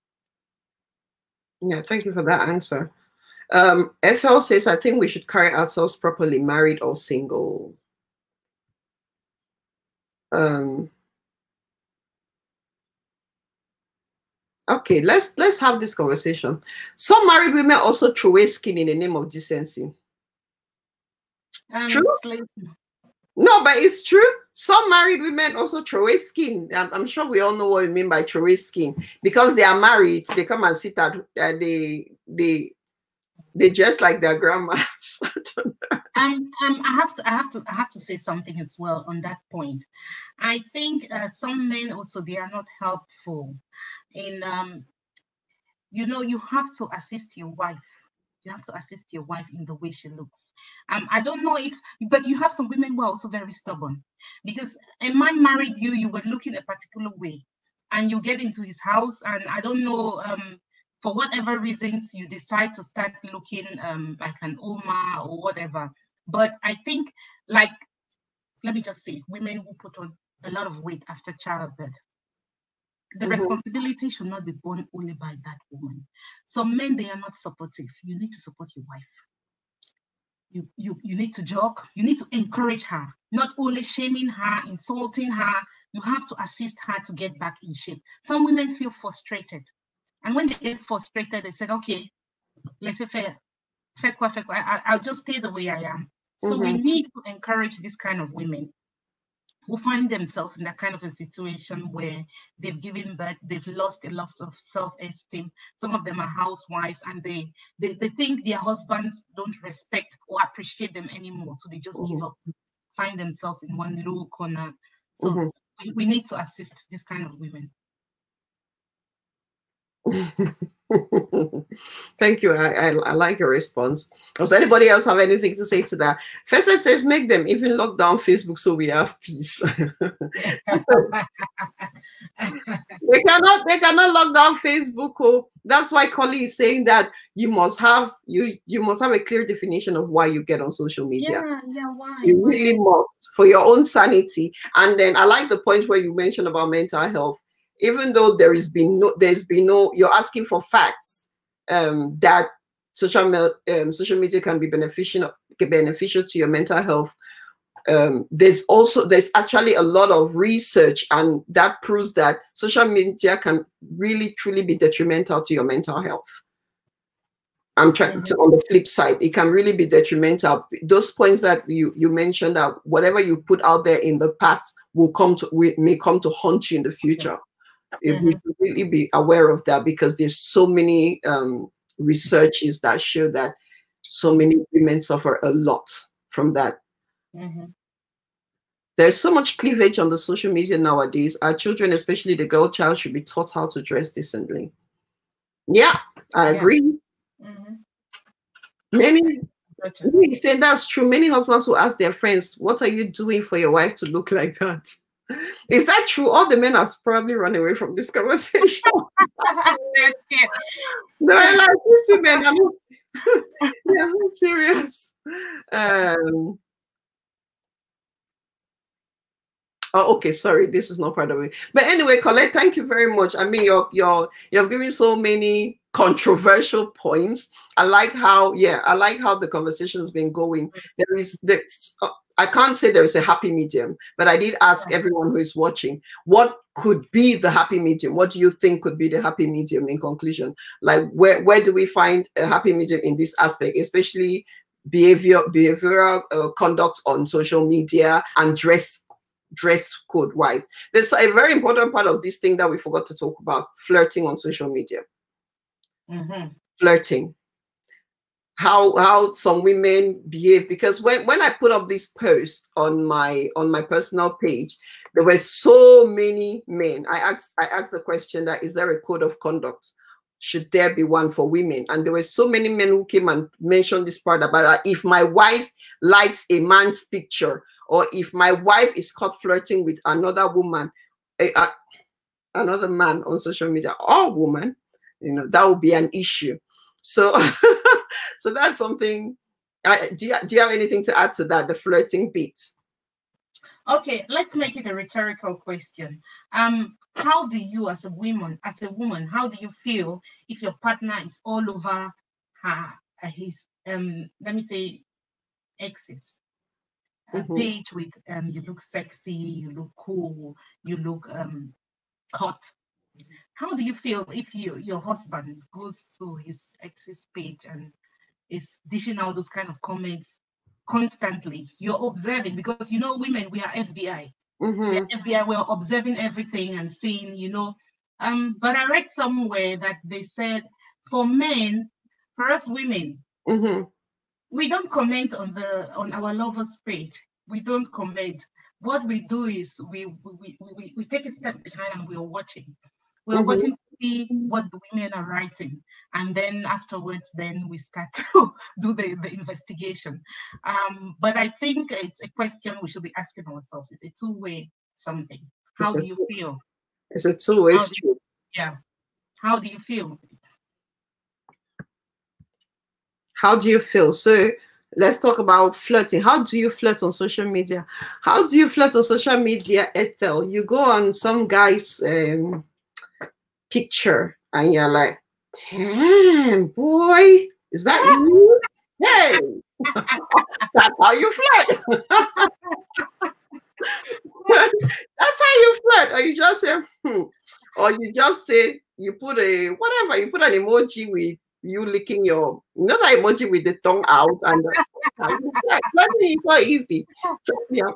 Yeah, thank you for that answer. Um, Ethel says, I think we should carry ourselves properly, married or single. Um, okay, let's let's have this conversation. Some married women also throw away skin in the name of decency. Um, True? Slave. No, but it's true. Some married women also throw away skin. I'm, I'm sure we all know what we mean by throw away skin. Because they are married, they come and sit at, uh, they, they, they dress like their grandmas. Um, um, I have to, I have to, I have to say something as well on that point. I think uh, some men also, they are not helpful. In, um, you know, you have to assist your wife. You have to assist your wife in the way she looks. Um, I don't know if, but you have some women who are also very stubborn, because a man married you, you were looking a particular way, and you get into his house, and I don't know, um, for whatever reasons, you decide to start looking um, like an Oma or whatever. But I think, like, let me just say, women who put on a lot of weight after childbirth, the mm-hmm. responsibility should not be borne only by that woman. Some men, they are not supportive. You need to support your wife. You, you, you need to jog. You need to encourage her, not only shaming her, insulting her. You have to assist her to get back in shape. Some women feel frustrated. And when they get frustrated, they said, okay, let's say, fair, fair, fair, fair, I, I'll just stay the way I am. So mm-hmm. we need to encourage this kind of women who find themselves in that kind of a situation where they've given birth, they've lost a lot of self-esteem. Some of them are housewives, and they, they, they think their husbands don't respect or appreciate them anymore. So they just mm-hmm. give up, find themselves in one little corner. So mm-hmm. we, we need to assist this kind of women. Thank you. I, I, I like your response. Does anybody else have anything to say to that? First, it says make them even lock down Facebook so we have peace. they cannot they cannot lock down Facebook. Oh, that's why Koti is saying that you must have you you must have a clear definition of why you get on social media. Yeah, yeah, why? You why? really must, for your own sanity. And then I like the point where you mentioned about mental health. Even though there has been no, there's been no, you're asking for facts um, that social, um, social media can be beneficial, beneficial to your mental health. Um, there's also, there's actually a lot of research, and that proves that social media can really, truly be detrimental to your mental health. I'm trying to, on the flip side, it can really be detrimental. Those points that you, you mentioned, that whatever you put out there in the past will come to, may come to haunt you in the future. Mm-hmm. We should really be aware of that, because there's so many um, researches that show that so many women suffer a lot from that. Mm-hmm. There's so much cleavage on the social media nowadays. Our children, especially the girl child, should be taught how to dress decently. Yeah, I agree. Yeah. Mm-hmm. Many, Gotcha. you saying that's true. Many husbands will ask their friends, "What are you doing for your wife to look like that?" Is that true? All the men have probably run away from this conversation. No, I like these women. I'm not, yeah, I'm serious. Um, Oh, okay. Sorry, this is not part of it. But anyway, Colette, thank you very much. I mean, you're you're you've given so many controversial points. I like how, yeah, I like how the conversation's been going. There is this. Uh, I can't say there is a happy medium, but I did ask everyone who is watching, what could be the happy medium? What do you think could be the happy medium in conclusion? Like, where where do we find a happy medium in this aspect, especially behavior behavioral uh, conduct on social media and dress dress code wise? There's a very important part of this thing that we forgot to talk about: flirting on social media. Mm-hmm. Flirting, how how some women behave, because when when I put up this post on my on my personal page, there were so many men. I asked I asked the question that, is there a code of conduct? Should there be one for women? And there were so many men who came and mentioned this part about that. If my wife likes a man's picture, or if my wife is caught flirting with another woman, a, a, another man on social media, or woman, you know, that would be an issue. So, so that's something. I, do you do you have anything to add to that, the flirting bit? Okay, let's make it a rhetorical question. Um, how do you, as a woman, as a woman, how do you feel if your partner is all over her, his, um, let me say, exes? A Mm-hmm. page with um, you look sexy, you look cool, you look um hot. How do you feel if you your husband goes to his ex's page and is dishing out those kind of comments constantly? You're observing, because you know, women, we are F B I. Mm-hmm. We are F B I. We're observing everything and seeing, you know. Um, but I read somewhere that they said for men, for us women, Mm-hmm. we don't comment on the on our lovers page. We don't comment. What we do is we we, we, we take a step behind and we're watching. We're Mm-hmm. watching to see what the women are writing. And then afterwards, then we start to do the, the investigation. Um, but I think it's a question we should be asking ourselves. It's a two-way something. How It's do you a, feel? It's a two-way How street. Yeah. How do you feel? How do you feel? So let's talk about flirting. How do you flirt on social media? How do you flirt on social media, Ethel? You go on some guy's um, picture and you're like, damn, boy, is that you? Hey, that's how you flirt. That's how you flirt. Or you just say, hmm. Or you just say, you put a, whatever, you put an emoji with you licking your, not that emoji with the tongue out, and the, flirting is not easy. Yeah.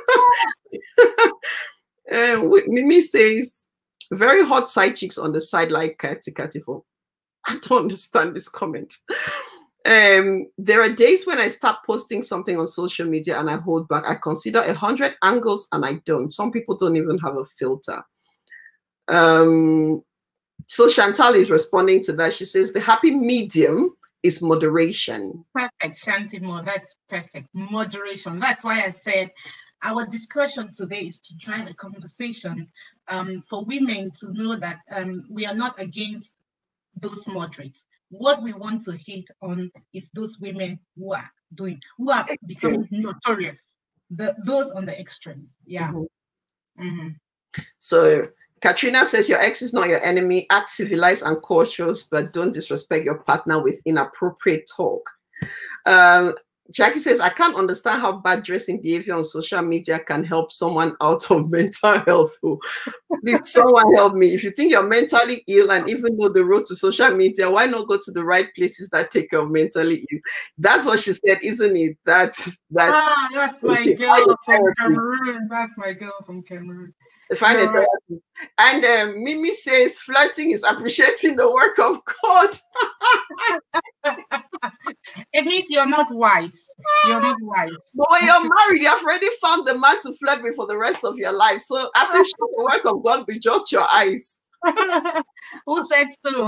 And Mimi says, very hot side chicks on the side like Kati Katifo. I don't understand this comment. Um, there are days when I start posting something on social media and I hold back. I consider a hundred angles and I don't. Some people don't even have a filter. Um, so Chantal is responding to that. She says the happy medium is moderation. Perfect, Shantimo. That's perfect. Moderation. That's why I said our discussion today is to drive a conversation um, for women to know that um, we are not against those moderates. What we want to hit on is those women who are doing, who are becoming notorious, the those on the extremes. Yeah. Mm-hmm. Mm-hmm. So Katrina says your ex is not your enemy. Act civilized and cautious, but don't disrespect your partner with inappropriate talk. Um, Jackie says, I can't understand how bad dressing behavior on social media can help someone out of mental health. Please, someone help me. If you think you're mentally ill and even know the road to social media, why not go to the right places that take care of mentally ill? That's what she said, isn't it? That's that's ah, that's my girl from Cameroon. That's my girl from Cameroon. Find a therapist. And um, Mimi says flirting is appreciating the work of God. It means you're not wise. You're not wise. But when you're married, you have already found the man to flirt with for the rest of your life. So appreciate the work of God with just your eyes. Who said so?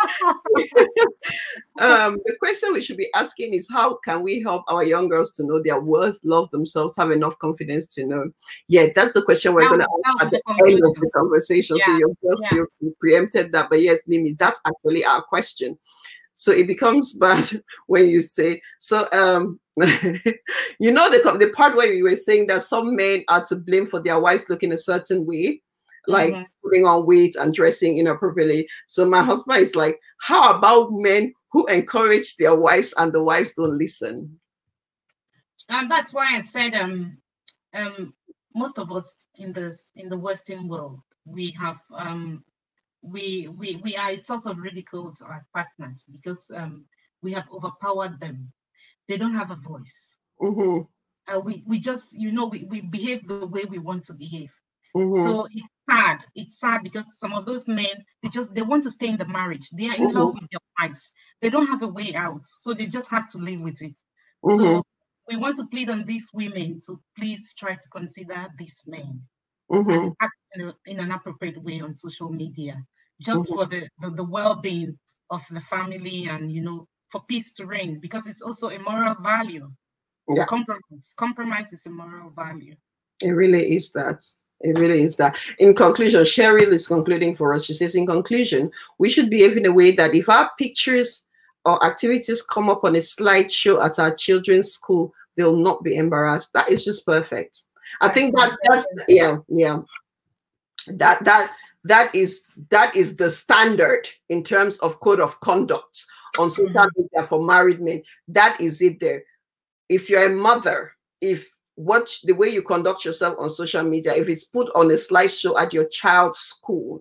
um, the question we should be asking is, how can we help our young girls to know their worth, love themselves, have enough confidence to know? Yeah, that's the question we're going to ask at the end of the conversation. Yeah, so you just yeah. feel you preempted that. But yes, Mimi, that's actually our question. So it becomes bad when you say, so, um, you know, the, the part where you were saying that some men are to blame for their wives looking a certain way, like mm-hmm. putting on weight and dressing inappropriately. So my husband is like, how about men who encourage their wives and the wives don't listen? And that's why I said, um, um, most of us in this in the Western world, we have um, we we we are a source of ridicule to our partners because um, we have overpowered them. They don't have a voice. Mm-hmm. Uh, we we just you know we we behave the way we want to behave. Mm-hmm. So it's sad. It's sad because some of those men, they just they want to stay in the marriage. They are in mm-hmm. love with their wives. They don't have a way out, so they just have to live with it. Mm-hmm. So we want to plead on these women to please try to consider these men mm-hmm. and act in, a, in an appropriate way on social media, just mm-hmm. for the, the the well-being of the family and you know for peace to reign, because it's also a moral value. Yeah, compromise. Compromise is a moral value. It really is that. It really is that. In conclusion, Cheryl is concluding for us. She says, in conclusion, we should behave in a way that if our pictures or activities come up on a slideshow at our children's school, they'll not be embarrassed. That is just perfect. I think that's, that's yeah, yeah. That that that is that is the standard in terms of code of conduct on social media for married men. That is it there. If you're a mother, if what the way you conduct yourself on social media, if it's put on a slideshow at your child's school,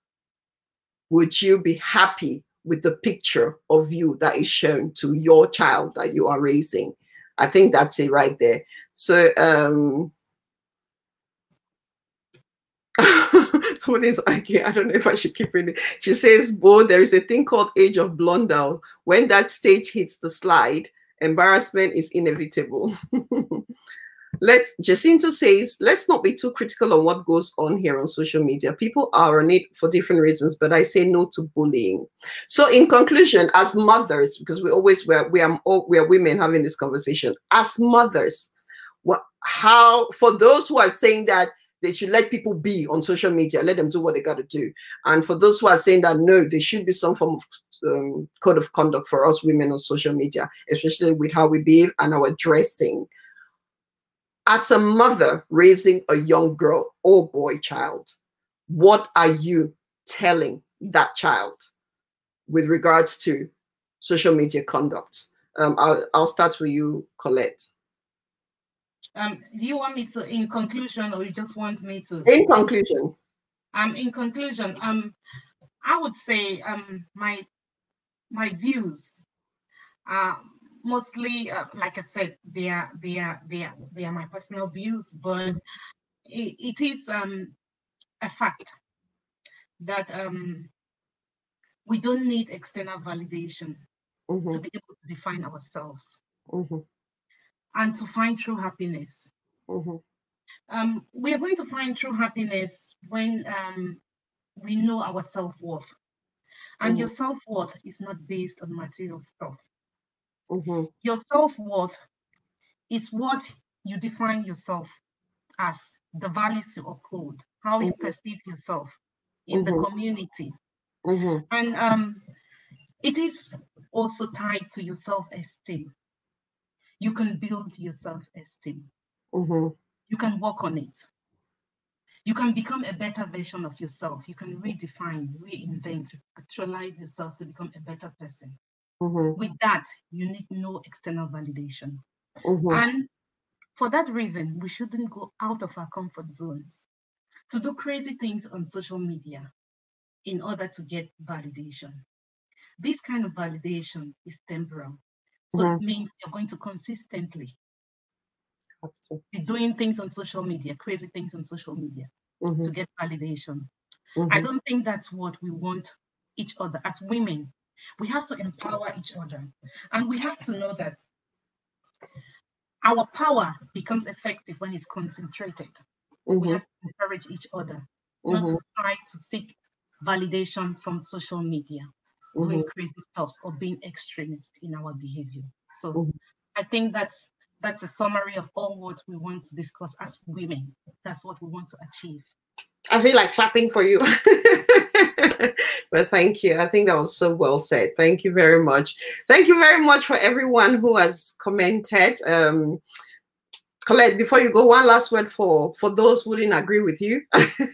would you be happy with the picture of you that is shown to your child that you are raising? I think that's it right there. So um somebody's okay, I don't know if I should keep reading. She says, Bo, there is a thing called age of blunder. When that stage hits the slide, embarrassment is inevitable. Let's, Jacinta says, let's not be too critical on what goes on here on social media. People are on it for different reasons, but I say no to bullying. So in conclusion, as mothers, because we always, we're, we are, we are women having this conversation, as mothers, what, how, for those who are saying that they should let people be on social media, let them do what they got to do. And for those who are saying that, no, there should be some form of um, code of conduct for us women on social media, especially with how we behave and our dressing. As a mother raising a young girl or boy child, what are you telling that child with regards to social media conduct? Um, I'll, I'll start with you, Colette. Um, do you want me to, in conclusion, or you just want me to? In conclusion. Um, in conclusion, um, I would say um, my my views are mostly, uh, like I said, they are they are they are they are my personal views, but it, it is um a fact that um we don't need external validation mm-hmm. to be able to define ourselves. Mm-hmm. And to find true happiness. Mm-hmm. Um, we are going to find true happiness when um, we know our self-worth. And mm-hmm. your self-worth is not based on material stuff. Mm-hmm. Your self-worth is what you define yourself as, the values you uphold, how mm-hmm. you perceive yourself in mm-hmm. the community. Mm-hmm. And um, it is also tied to your self-esteem. You can build your self-esteem. Mm-hmm. You can work on it. You can become a better version of yourself. You can redefine, reinvent, actualize yourself to become a better person. Mm-hmm. With that, you need no external validation. Mm-hmm. And for that reason, we shouldn't go out of our comfort zones to do crazy things on social media in order to get validation. This kind of validation is temporal. So mm-hmm. it means you're going to consistently be doing things on social media, crazy things on social media. mm-hmm. to get validation. Mm-hmm. I don't think that's what we want each other as women. We have to empower each other. And we have to know that our power becomes effective when it's concentrated. Mm-hmm. We have to encourage each other, mm-hmm. not to try to seek validation from social media, mm-hmm. doing crazy stuff or being extremist in our behavior. So mm-hmm. I think that's that's a summary of all what we want to discuss as women. That's what we want to achieve. I feel like clapping for you. But thank you. I think that was so well said. Thank you very much. Thank you very much for everyone who has commented. Um, Colette, before you go, one last word for, for those who didn't agree with you.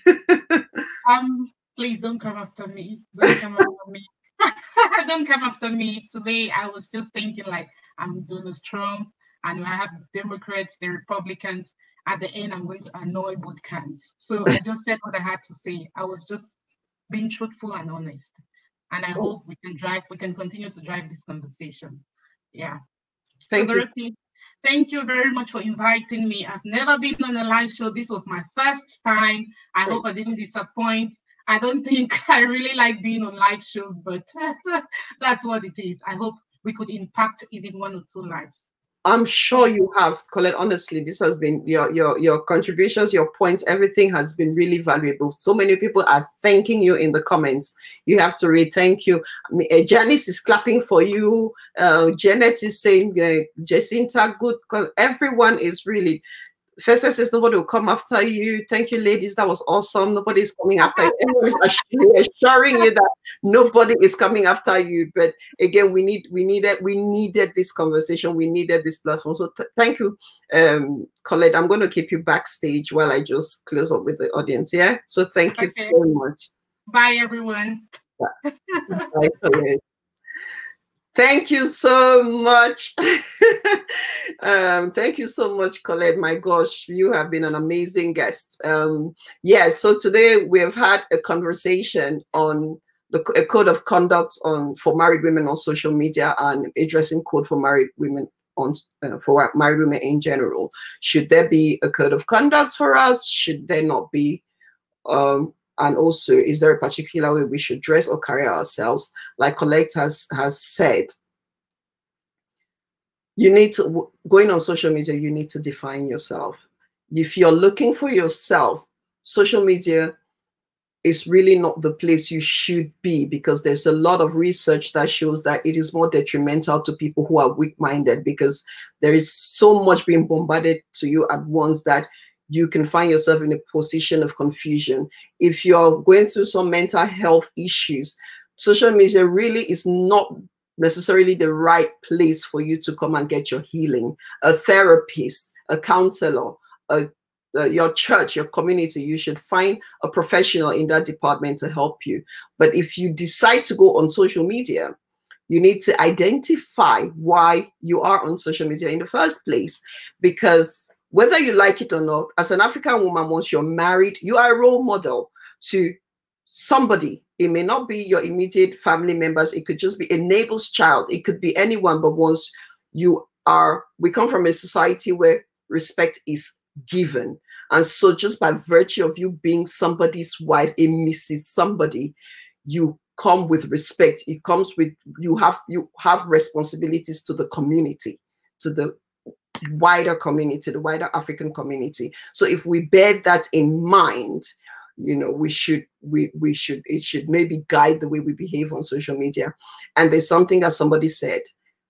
um, please don't come after me. Don't come after me. Don't come after me. Today, I was just thinking like, I'm Donald Trump, and I have the Democrats, the Republicans. At the end, I'm going to annoy both camps. So I just said what I had to say. I was just being truthful and honest. And I oh. hope we can drive, we can continue to drive this conversation. Yeah. Thank so, you. Dorothy, thank you very much for inviting me. I've never been on a live show. This was my first time. I Great. hope I didn't disappoint. I don't think I really like being on live shows, but that's what it is. I hope we could impact even one or two lives. I'm sure you have, Colette. Honestly, this has been your your your contributions, your points, everything has been really valuable. So many people are thanking you in the comments. You have to read thank you. I mean, uh, Janice is clapping for you. Uh, Janet is saying, uh, Jacinta, good. Everyone is really. Festa says nobody will come after you. Thank you, ladies. That was awesome. Nobody is coming after you. Everyone is assuring you that nobody is coming after you. But again, we need, we needed, we needed this conversation. We needed this platform. So thank you, um, Colette. I'm going to keep you backstage while I just close up with the audience. Yeah. So thank you okay. so much. Bye, everyone. Bye, Colette. Thank you so much. um, thank you so much, Colette. My gosh, you have been an amazing guest. Um, yeah, so today we have had a conversation on the a code of conduct on for married women on social media and a dressing code for married women on uh, for married women in general. Should there be a code of conduct for us? Should there not be? Um, And also, is there a particular way we should dress or carry ourselves? Like Colette has, has said, you need to, going on social media, you need to define yourself. If you're looking for yourself, social media is really not the place you should be, because there's a lot of research that shows that it is more detrimental to people who are weak-minded, because there is so much being bombarded to you at once that you can find yourself in a position of confusion. If you're going through some mental health issues, social media really is not necessarily the right place for you to come and get your healing. A therapist, a counselor, a, a, your church, your community, you should find a professional in that department to help you. But if you decide to go on social media, you need to identify why you are on social media in the first place, because whether you like it or not, as an African woman, once you're married, you are a role model to somebody. It may not be your immediate family members. It could just be a neighbor's child. It could be anyone. But once you are, we come from a society where respect is given. And so just by virtue of you being somebody's wife, a Missus Somebody, you come with respect. It comes with, you have, you have responsibilities to the community, to the wider community, the wider African community. So if we bear that in mind, you know, we should, we, we should, it should maybe guide the way we behave on social media. And there's something that somebody said,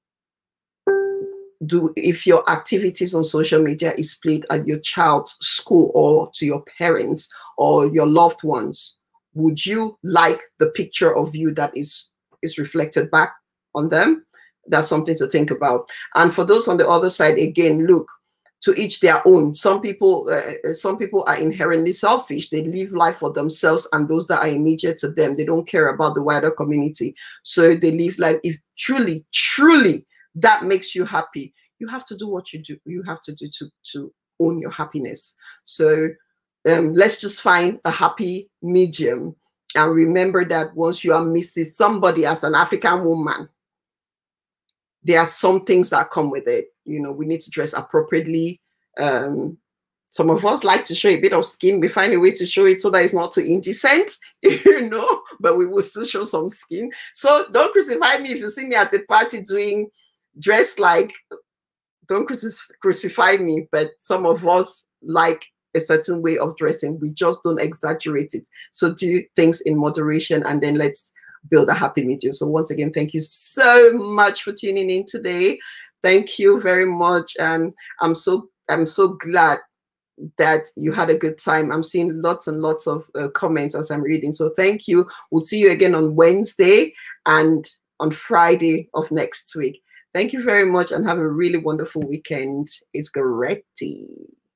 do, if your activities on social media is played at your child's school or to your parents or your loved ones, would you like the picture of you that is, is reflected back on them? That's something to think about. And for those on the other side, again, look, to each their own. Some people, uh, some people are inherently selfish. They live life for themselves and those that are immediate to them. They don't care about the wider community. So they live life. If truly, truly that makes you happy, you have to do what you do. You have to do to, to own your happiness. So um, let's just find a happy medium. And remember that once you are Missus Somebody as an African woman, there are some things that come with it. You know, we need to dress appropriately. Um, some of us like to show a bit of skin. We find a way to show it so that it's not too indecent, you know, but we will still show some skin. So don't crucify me if you see me at the party doing dress like, don't crucify me, but some of us like a certain way of dressing. We just don't exaggerate it. So do things in moderation, and then let's build a happy medium. So once again, thank you so much for tuning in today. Thank you very much. And I'm so, I'm so glad that you had a good time. I'm seeing lots and lots of uh, comments as I'm reading. So thank you. We'll see you again on Wednesday and on Friday of next week. Thank you very much and have a really wonderful weekend. It's Goretti.